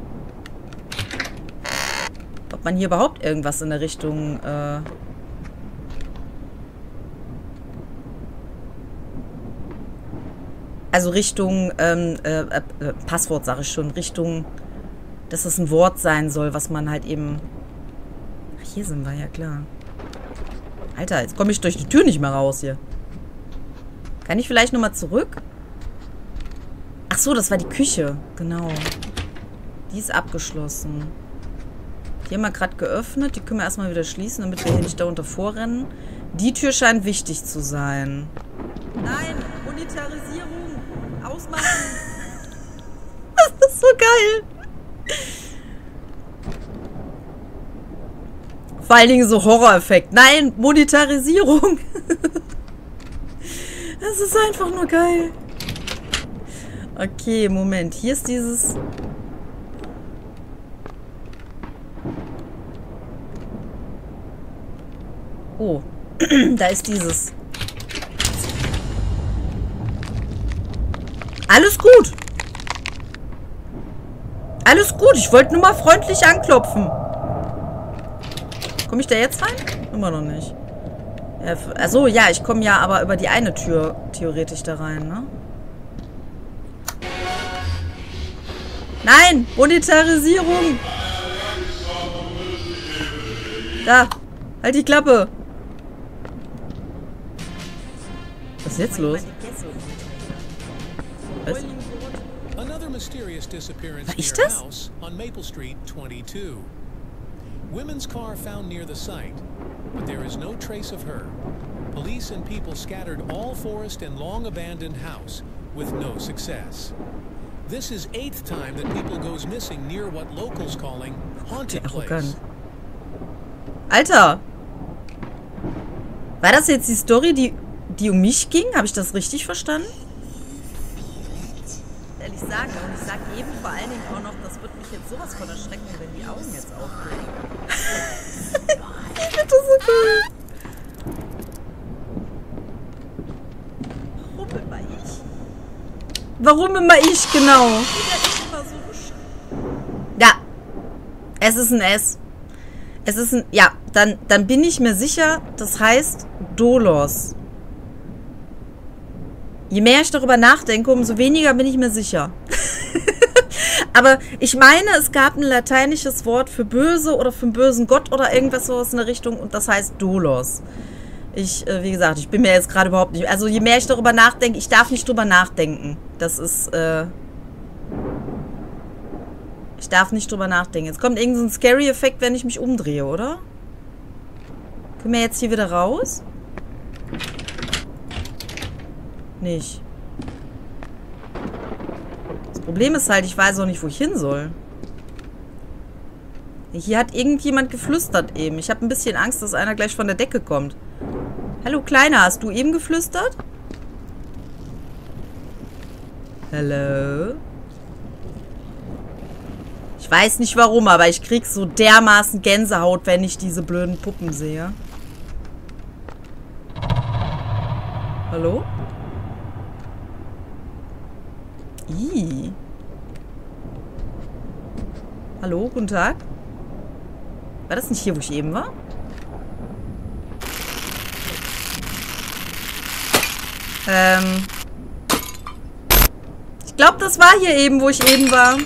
Ob man hier überhaupt irgendwas in der Richtung... Also Richtung... Passwort sage ich schon. Richtung... Dass das ein Wort sein soll, was man halt eben... Ach, hier sind wir, ja klar. Alter, jetzt komme ich durch die Tür nicht mehr raus hier. Kann ich vielleicht nochmal zurück? Ach so, das war die Küche. Genau. Die ist abgeschlossen. Die haben wir gerade geöffnet. Die können wir erstmal wieder schließen, damit wir hier nicht darunter vorrennen. Die Tür scheint wichtig zu sein. Nein, Monetarisierung. Ausmachen. Das ist so geil. Vor allen Dingen so Horror-Effekt. Nein, Monetarisierung. Das ist einfach nur geil. Okay, Moment. Hier ist dieses... Oh, da ist dieses... Alles gut. Alles gut. Ich wollte nur mal freundlich anklopfen. Komme ich da jetzt rein? Immer noch nicht. Ja, achso, ja, ich komme ja aber über die eine Tür theoretisch da rein, ne? Nein! Monetarisierung! Da! Halt die Klappe! Was ist jetzt los? Was? War ich das? Women's car found near the site, but there is no trace of her. Police and people scattered all forest and long abandoned house with no success. This is 8th time that people goes missing near what locals calling haunted place. Alter! War das jetzt die Story, die um mich ging? Habe ich das richtig verstanden? Ehrlich sagen, und ich sage eben vor allen Dingen auch noch, das wird mich jetzt sowas von erschrecken, wenn die Augen jetzt aufgehen. Ich finde das so cool. Warum immer ich? Warum immer ich, genau? Ja. Es ist ein S. Es ist ein... Ja, dann bin ich mir sicher, das heißt Dolos. Je mehr ich darüber nachdenke, umso weniger bin ich mir sicher. Aber ich meine, es gab ein lateinisches Wort für böse oder für einen bösen Gott oder irgendwas sowas in der Richtung und das heißt Dolos. Wie gesagt, ich bin mir jetzt gerade überhaupt nicht... Also je mehr ich darüber nachdenke, ich darf nicht drüber nachdenken. Das ist, ich darf nicht drüber nachdenken. Jetzt kommt irgendein Scary-Effekt, wenn ich mich umdrehe, oder? Können wir jetzt hier wieder raus? Nicht. Das Problem ist halt, ich weiß auch nicht, wo ich hin soll. Hier hat irgendjemand geflüstert eben. Ich habe ein bisschen Angst, dass einer gleich von der Decke kommt. Hallo, Kleiner, hast du eben geflüstert? Hallo? Ich weiß nicht warum, aber ich krieg so dermaßen Gänsehaut, wenn ich diese blöden Puppen sehe. Hallo? Ih. Hallo, guten Tag. War das nicht hier, wo ich eben war? Ich glaube, das war hier eben, wo ich eben war.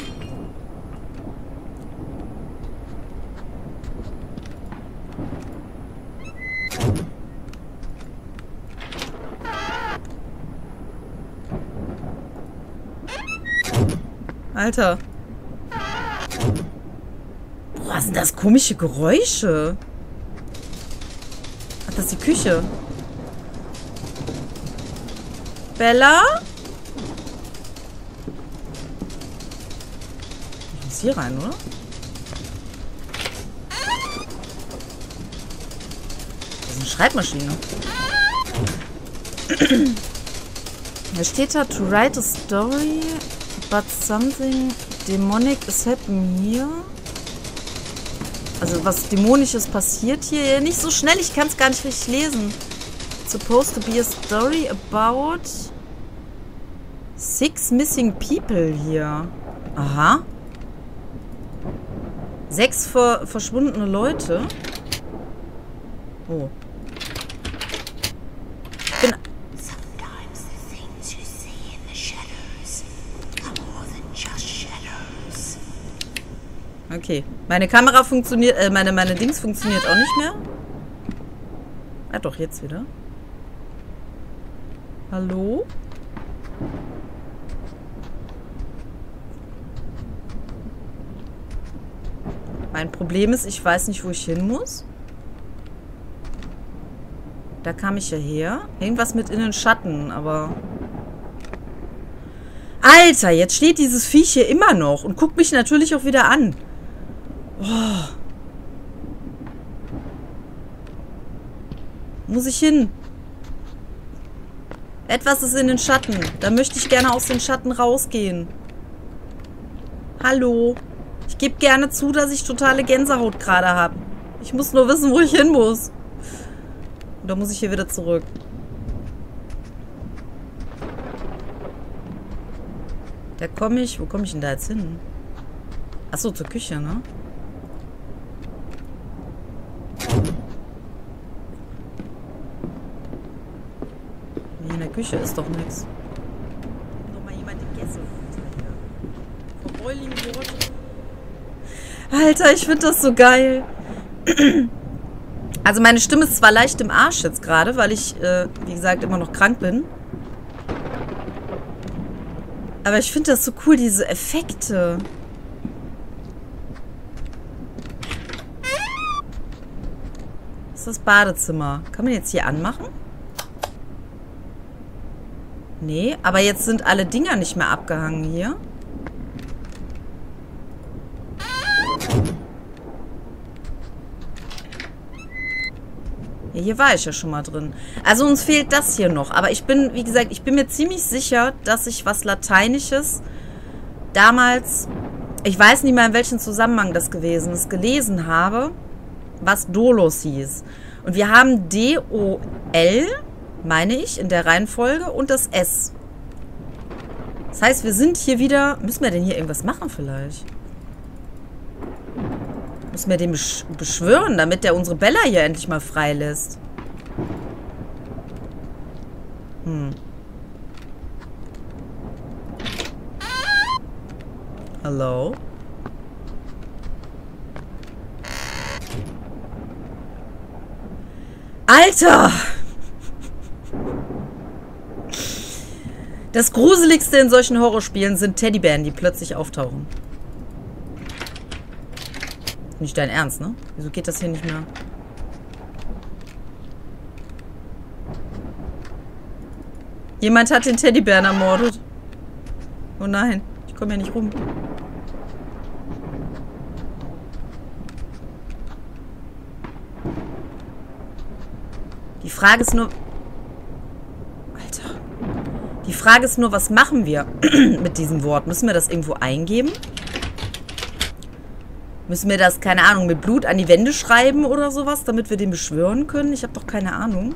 Alter. Boah, was sind das komische Geräusche? Ach, das ist die Küche. Bella? Ich muss hier rein, oder? Eine Schreibmaschine. Da steht da, to write a story, but something demonic is happening here. Also was Dämonisches passiert hier. Ja, nicht so schnell, ich kann es gar nicht richtig lesen. It's supposed to be a story about 6 missing people hier. Aha. 6 verschwundene Leute. Oh. Ich bin... Okay. Meine Kamera funktioniert, meine Dings funktioniert auch nicht mehr. Ah doch, jetzt wieder. Hallo? Mein Problem ist, ich weiß nicht, wo ich hin muss. Da kam ich ja her. Irgendwas mit in den Schatten, aber... Alter, jetzt steht dieses Viech hier immer noch und guckt mich natürlich auch wieder an. Oh. Muss ich hin? Etwas ist in den Schatten. Da möchte ich gerne aus den Schatten rausgehen. Hallo? Ich gebe gerne zu, dass ich totale Gänsehaut gerade habe. Ich muss nur wissen, wo ich hin muss. Oder muss ich hier wieder zurück? Da komme ich... Wo komme ich denn da jetzt hin? Achso, zur Küche, ne? Hier in der Küche ist doch nichts. Noch mal jemand die Gäste runter. Vor Boiling Water. Alter, ich finde das so geil. Also meine Stimme ist zwar leicht im Arsch jetzt gerade, weil ich, wie gesagt, immer noch krank bin. Aber ich finde das so cool, diese Effekte. Das ist das Badezimmer. Kann man jetzt hier anmachen? Nee, aber jetzt sind alle Dinger nicht mehr abgehangen hier. Ja, hier war ich ja schon mal drin. Also uns fehlt das hier noch. Aber ich bin, wie gesagt, ich bin mir ziemlich sicher, dass ich was Lateinisches damals, ich weiß nicht mehr, in welchem Zusammenhang das gewesen ist, gelesen habe, was Dolos hieß. Und wir haben D-O-L, meine ich, in der Reihenfolge und das S. Das heißt, wir sind hier wieder... Müssen wir denn hier irgendwas machen vielleicht? Müssen wir den beschwören, damit der unsere Bella hier endlich mal freilässt. Hallo? Alter! Das Gruseligste in solchen Horrorspielen sind Teddybären, die plötzlich auftauchen. Nicht dein Ernst, ne? Wieso geht das hier nicht mehr? Jemand hat den Teddybären ermordet. Oh nein, ich komme hier nicht rum. Die Frage ist nur... Alter. Die Frage ist nur, was machen wir mit diesem Wort? Müssen wir das irgendwo eingeben? Müssen wir das, keine Ahnung, mit Blut an die Wände schreiben oder sowas, damit wir den beschwören können? Ich habe doch keine Ahnung.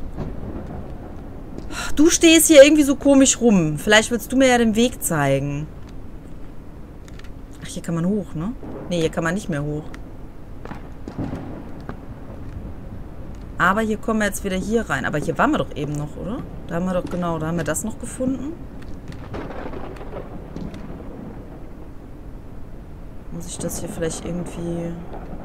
Du stehst hier irgendwie so komisch rum. Vielleicht willst du mir ja den Weg zeigen. Ach, hier kann man hoch, ne? Ne, hier kann man nicht mehr hoch. Aber hier kommen wir jetzt wieder hier rein. Aber hier waren wir doch eben noch, oder? Da haben wir doch, genau, da haben wir das noch gefunden. Muss ich das hier vielleicht irgendwie...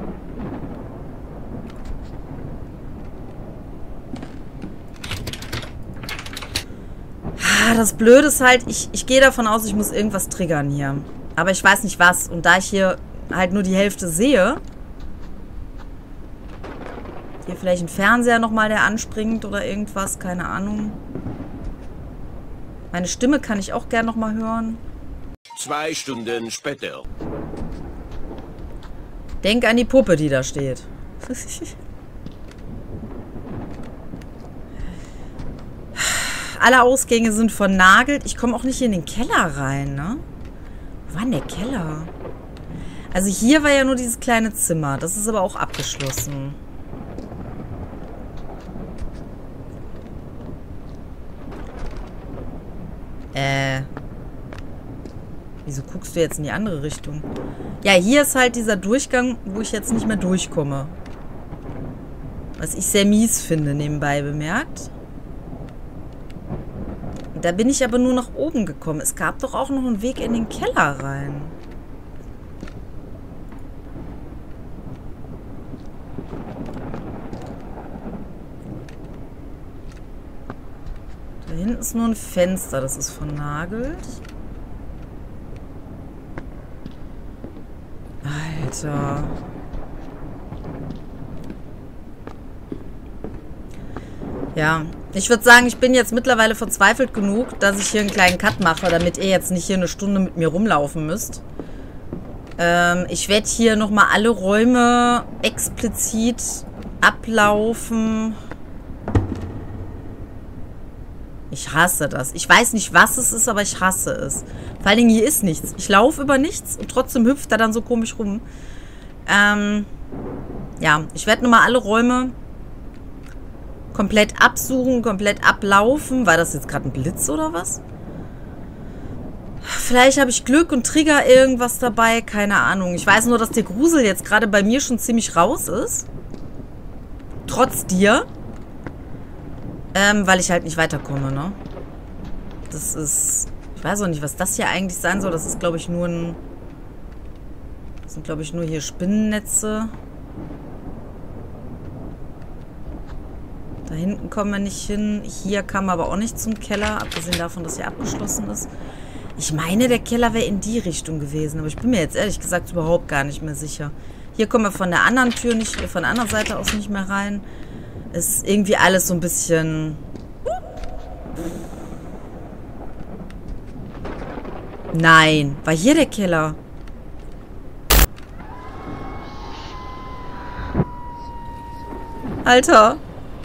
Das Blöde ist halt, ich gehe davon aus, ich muss irgendwas triggern hier. Aber ich weiß nicht was. Und da ich hier halt nur die Hälfte sehe... Hier vielleicht ein Fernseher nochmal, der anspringt oder irgendwas. Keine Ahnung. Meine Stimme kann ich auch gerne nochmal hören. 2 Stunden später. Denk an die Puppe, die da steht. alle Ausgänge sind vernagelt. Ich komme auch nicht in den Keller rein, ne? Wo war denn der Keller? Also hier war ja nur dieses kleine Zimmer. Das ist aber auch abgeschlossen. Wieso guckst du jetzt in die andere Richtung? Ja, hier ist halt dieser Durchgang, wo ich jetzt nicht mehr durchkomme. Was ich sehr mies finde, nebenbei bemerkt. Da bin ich aber nur nach oben gekommen. Es gab doch auch noch einen Weg in den Keller rein. Da hinten ist nur ein Fenster, das ist vernagelt. Alter. Ja, ich würde sagen, ich bin jetzt mittlerweile verzweifelt genug, dass ich hier einen kleinen Cut mache, damit ihr jetzt nicht hier eine Stunde mit mir rumlaufen müsst. Ich werde hier nochmal alle Räume explizit ablaufen. Ich hasse das. Ich weiß nicht, was es ist, aber ich hasse es. Vor allen Dingen, hier ist nichts. Ich laufe über nichts und trotzdem hüpft er dann so komisch rum. Ja, ich werde nochmal alle Räume komplett absuchen, komplett ablaufen. War das jetzt gerade ein Blitz oder was? Vielleicht habe ich Glück und trigger irgendwas dabei. Keine Ahnung. Ich weiß nur, dass der Grusel jetzt gerade bei mir schon ziemlich raus ist. Trotz dir. Weil ich halt nicht weiterkomme, ne? Das ist... Ich weiß auch nicht, was das hier eigentlich sein soll. Das ist, glaube ich, nur ein... Das sind, glaube ich, nur hier Spinnennetze. Da hinten kommen wir nicht hin. Hier kam man aber auch nicht zum Keller. Abgesehen davon, dass hier abgeschlossen ist. Ich meine, der Keller wäre in die Richtung gewesen. Aber ich bin mir jetzt ehrlich gesagt überhaupt gar nicht mehr sicher. Hier kommen wir von der anderen Tür nicht... Von der anderen Seite aus nicht mehr rein. Es ist irgendwie alles so ein bisschen... Nein. War hier der Keller? Alter.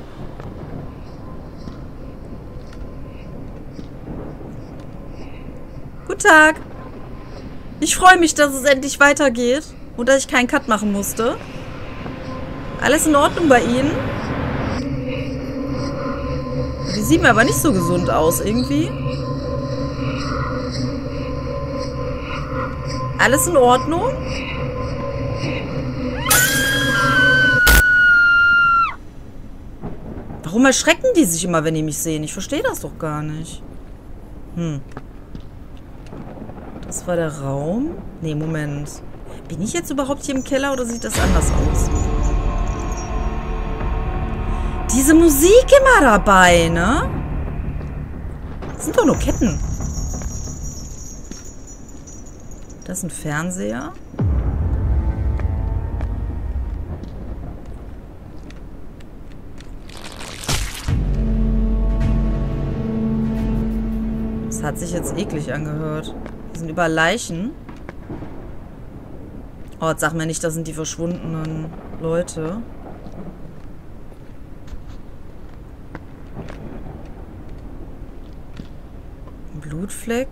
Guten Tag. Ich freue mich, dass es endlich weitergeht. Und dass ich keinen Cut machen musste. Alles in Ordnung bei Ihnen? Die sieht mir aber nicht so gesund aus, irgendwie. Alles in Ordnung? Warum erschrecken die sich immer, wenn die mich sehen? Ich verstehe das doch gar nicht. Das war der Raum. Nee, Moment. Bin ich jetzt überhaupt hier im Keller oder sieht das anders aus? Diese Musik immer dabei, ne? Das sind doch nur Ketten. Das ist ein Fernseher. Das hat sich jetzt eklig angehört. Hier sind überall Leichen. Oh, jetzt sag mir nicht, das sind die verschwundenen Leute. Ein Blutfleck.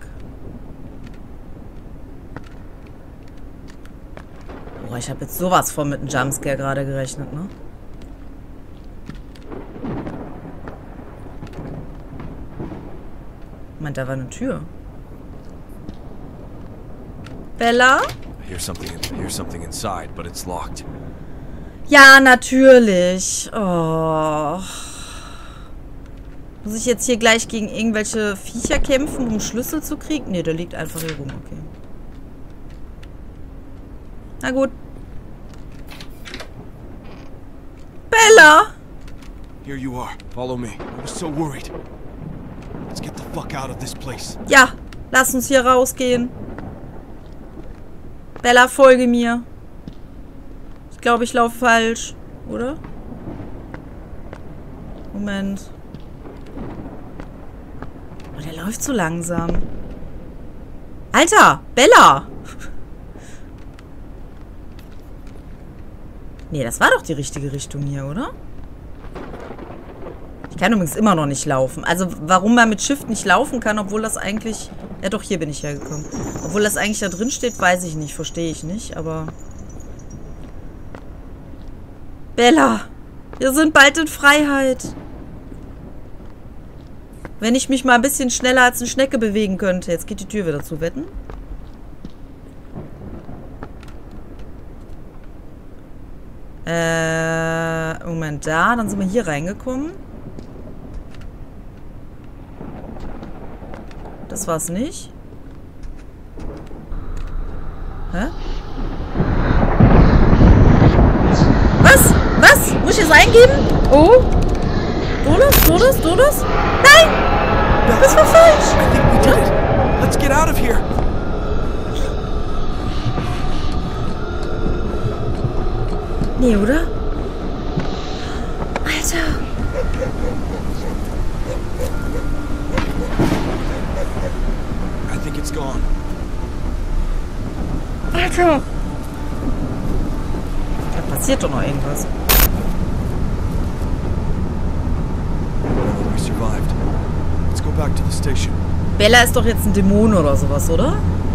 Boah, ich habe jetzt sowas von mit einem Jumpscare gerade gerechnet, ne? Ich meine, da war eine Tür. Bella? I hear something inside, but it's locked. Ja, natürlich. Oh. Muss ich jetzt hier gleich gegen irgendwelche Viecher kämpfen, um Schlüssel zu kriegen? Ne, der liegt einfach hier rum, okay. Na gut. Bella! Here you are. Follow me. I was so worried. Let's get the fuck out of this place. Ja, lass uns hier rausgehen. Bella, folge mir. Ich glaube, ich laufe falsch, oder? Moment. Oh, der läuft so langsam. Alter, Bella! Nee, das war doch die richtige Richtung hier, oder? Ich kann übrigens immer noch nicht laufen. Also warum man mit Shift nicht laufen kann, obwohl das eigentlich... Ja doch, hier bin ich hergekommen. Obwohl das eigentlich da drin steht, weiß ich nicht. Verstehe ich nicht, aber... Bella, wir sind bald in Freiheit. Wenn ich mich mal ein bisschen schneller als eine Schnecke bewegen könnte. Jetzt geht die Tür wieder zu, wetten? Moment, da. Dann sind wir hier reingekommen. Das war's nicht. Hä? Was? Was? Muss ich jetzt eingeben? Oh. Du das? Nein! Das war falsch! I think we did it. Let's get out of here. Nee, oder? Alter. I think it's gone. Alter. Da passiert doch noch irgendwas. We survived. Let's go back to the station. Bella ist doch jetzt ein Dämon oder sowas, oder?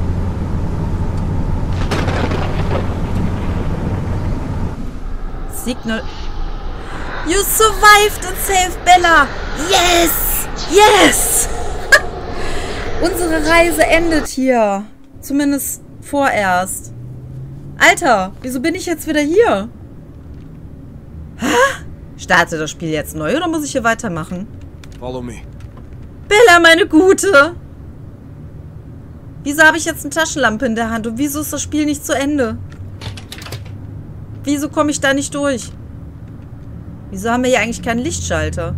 Signal. You survived and saved Bella. Yes! Yes! Unsere Reise endet hier. Zumindest vorerst. Alter, wieso bin ich jetzt wieder hier? Startet das Spiel jetzt neu oder muss ich hier weitermachen? Follow me. Bella, meine Gute! Wieso habe ich jetzt eine Taschenlampe in der Hand und wieso ist das Spiel nicht zu Ende? Wieso komme ich da nicht durch? Wieso haben wir hier eigentlich keinen Lichtschalter?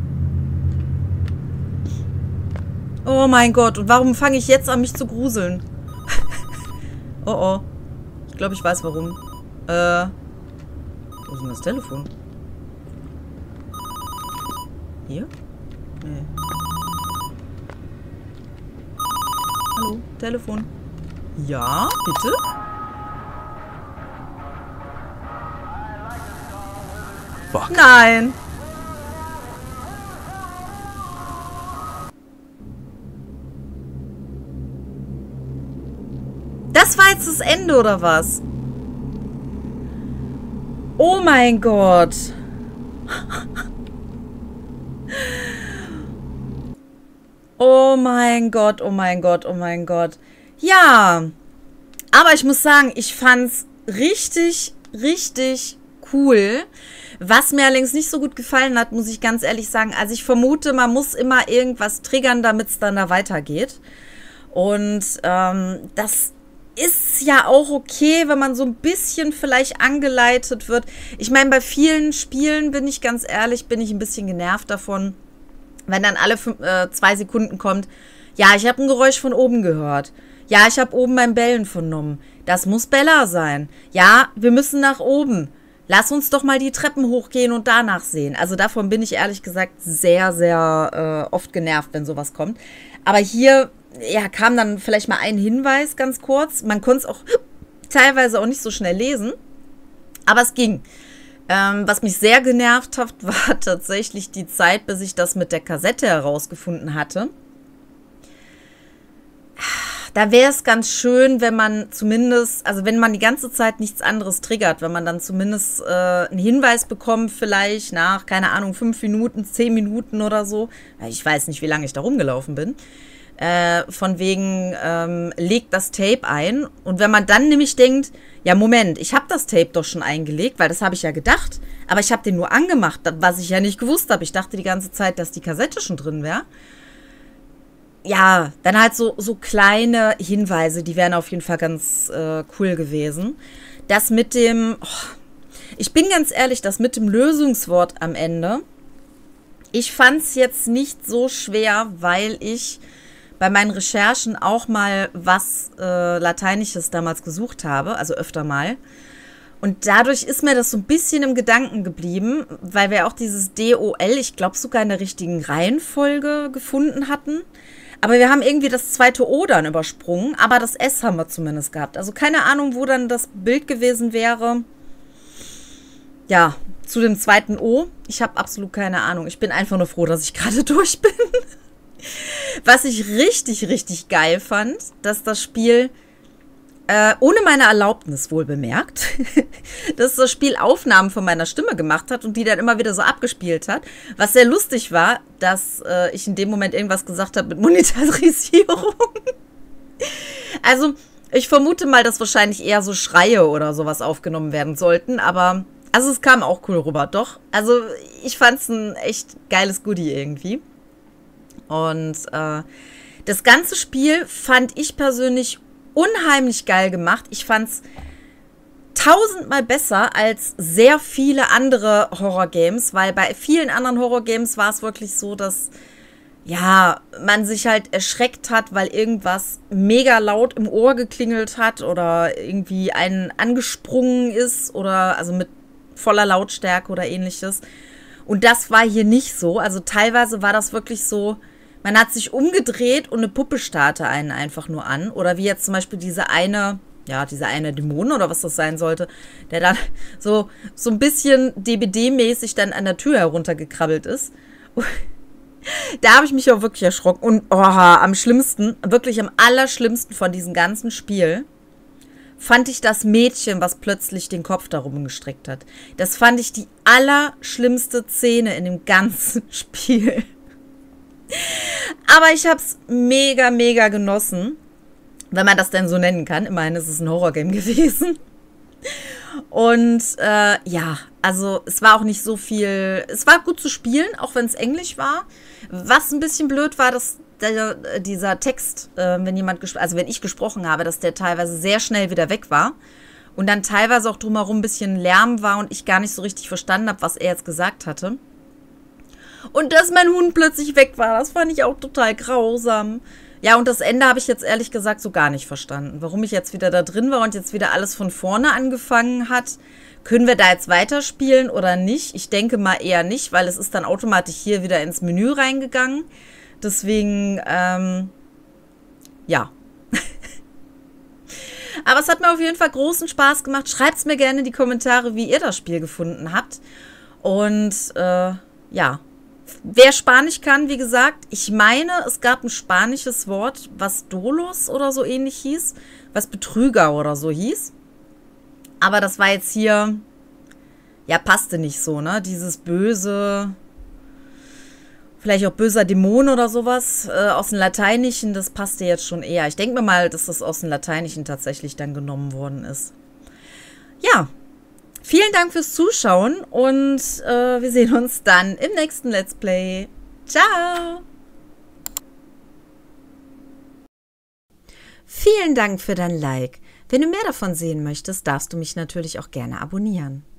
Oh mein Gott, und warum fange ich jetzt an, mich zu gruseln? Oh oh. Ich glaube, ich weiß warum. Wo ist denn das Telefon? Hier? Nee. Hallo, Telefon. Ja, bitte? Fuck. Nein. Das war jetzt das Ende, oder was? Oh mein Gott. Oh mein Gott, oh mein Gott, oh mein Gott. Ja. Aber ich muss sagen, ich fand's richtig, richtig cool. Was mir allerdings nicht so gut gefallen hat, muss ich ganz ehrlich sagen. Also ich vermute, man muss immer irgendwas triggern, damit es dann da weitergeht. Und das ist ja auch okay, wenn man so ein bisschen vielleicht angeleitet wird. Ich meine, bei vielen Spielen, bin ich ganz ehrlich, bin ich ein bisschen genervt davon, wenn dann alle 2 Sekunden kommt, ja, ich habe ein Geräusch von oben gehört. Ja, ich habe oben mein Bellen vernommen. Das muss Bella sein. Ja, wir müssen nach oben. Lass uns doch mal die Treppen hochgehen und danach sehen. Also davon bin ich ehrlich gesagt sehr, sehr oft genervt, wenn sowas kommt. Aber hier, ja, kam dann vielleicht mal ein Hinweis ganz kurz. Man konnte es auch teilweise auch nicht so schnell lesen. Aber es ging. Was mich sehr genervt hat, war tatsächlich die Zeit, bis ich das mit der Kassette herausgefunden hatte. Da wäre es ganz schön, wenn man zumindest, also wenn man die ganze Zeit nichts anderes triggert, wenn man dann zumindest einen Hinweis bekommt, vielleicht nach, keine Ahnung, 5 Minuten, 10 Minuten oder so. Ich weiß nicht, wie lange ich da rumgelaufen bin. Von wegen, legt das Tape ein. Und wenn man dann nämlich denkt, ja Moment, ich habe das Tape doch schon eingelegt, weil das habe ich ja gedacht, aber ich habe den nur angemacht, was ich ja nicht gewusst habe. Ich dachte die ganze Zeit, dass die Kassette schon drin wäre. Ja, dann halt so kleine Hinweise, die wären auf jeden Fall ganz cool gewesen. Das mit dem, ich bin ganz ehrlich, das mit dem Lösungswort am Ende, ich fand es jetzt nicht so schwer, weil ich bei meinen Recherchen auch mal was Lateinisches damals gesucht habe, also öfter mal. Und dadurch ist mir das so ein bisschen im Gedanken geblieben, weil wir auch dieses DOL, ich glaube sogar in der richtigen Reihenfolge gefunden hatten. Aber wir haben irgendwie das zweite O dann übersprungen, aber das S haben wir zumindest gehabt. Also keine Ahnung, wo dann das Bild gewesen wäre. ja, zu dem zweiten O. Ich habe absolut keine Ahnung. Ich bin einfach nur froh, dass ich gerade durch bin. Was ich richtig, richtig geil fand, dass das Spiel, ohne meine Erlaubnis wohl bemerkt, dass das Spiel Aufnahmen von meiner Stimme gemacht hat und die dann immer wieder so abgespielt hat. Was sehr lustig war, dass ich in dem Moment irgendwas gesagt habe mit Monetarisierung. Also, ich vermute mal, dass wahrscheinlich eher so Schreie oder sowas aufgenommen werden sollten, aber, also es kam auch cool rüber, doch. Also, ich fand es ein echt geiles Goodie irgendwie. Und das ganze Spiel fand ich persönlich unheimlich geil gemacht. Ich fand es 1000-mal besser als sehr viele andere Horror-Games, weil bei vielen anderen Horror-Games war es wirklich so, dass ja, man sich halt erschreckt hat, weil irgendwas mega laut im Ohr geklingelt hat oder irgendwie einen angesprungen ist oder also mit voller Lautstärke oder ähnliches. Und das war hier nicht so. Also teilweise war das wirklich so, man hat sich umgedreht und eine Puppe starrte einen einfach nur an. Oder wie jetzt zum Beispiel dieser eine Dämon oder was das sein sollte, der dann so ein bisschen DBD-mäßig dann an der Tür heruntergekrabbelt ist. Da habe ich mich auch wirklich erschrocken. Und am schlimmsten, wirklich am allerschlimmsten von diesem ganzen Spiel, fand ich das Mädchen, was plötzlich den Kopf darum gestreckt hat. Das fand ich die allerschlimmste Szene in dem ganzen Spiel. Aber ich habe es mega, mega genossen, wenn man das denn so nennen kann. Immerhin ist es ein Horrorgame gewesen. Und ja, also es war auch nicht so viel, es war gut zu spielen, auch wenn es Englisch war. Was ein bisschen blöd war, dass dieser Text, wenn ich gesprochen habe, dass der teilweise sehr schnell wieder weg war. Und dann teilweise auch drumherum ein bisschen Lärm war und ich gar nicht so richtig verstanden habe, was er jetzt gesagt hatte. Und dass mein Hund plötzlich weg war, das fand ich auch total grausam. Ja, und das Ende habe ich jetzt ehrlich gesagt so gar nicht verstanden. Warum ich jetzt wieder da drin war und jetzt wieder alles von vorne angefangen hat. Können wir da jetzt weiterspielen oder nicht? Ich denke mal eher nicht, weil es ist dann automatisch hier wieder ins Menü reingegangen. Deswegen, ja. Aber es hat mir auf jeden Fall großen Spaß gemacht. Schreibt es mir gerne in die Kommentare, wie ihr das Spiel gefunden habt. Und, ja. Wer Spanisch kann, wie gesagt, ich meine, es gab ein spanisches Wort, was Dolos oder so ähnlich hieß, was Betrüger oder so hieß. Aber das war jetzt hier, ja, passte nicht so, ne? Dieses böse, vielleicht auch böser Dämon oder sowas aus dem Lateinischen, das passte jetzt schon eher. Ich denke mir mal, dass das aus dem Lateinischen tatsächlich dann genommen worden ist. Ja. Vielen Dank fürs Zuschauen und wir sehen uns dann im nächsten Let's Play. Ciao! Vielen Dank für dein Like. Wenn du mehr davon sehen möchtest, darfst du mich natürlich auch gerne abonnieren.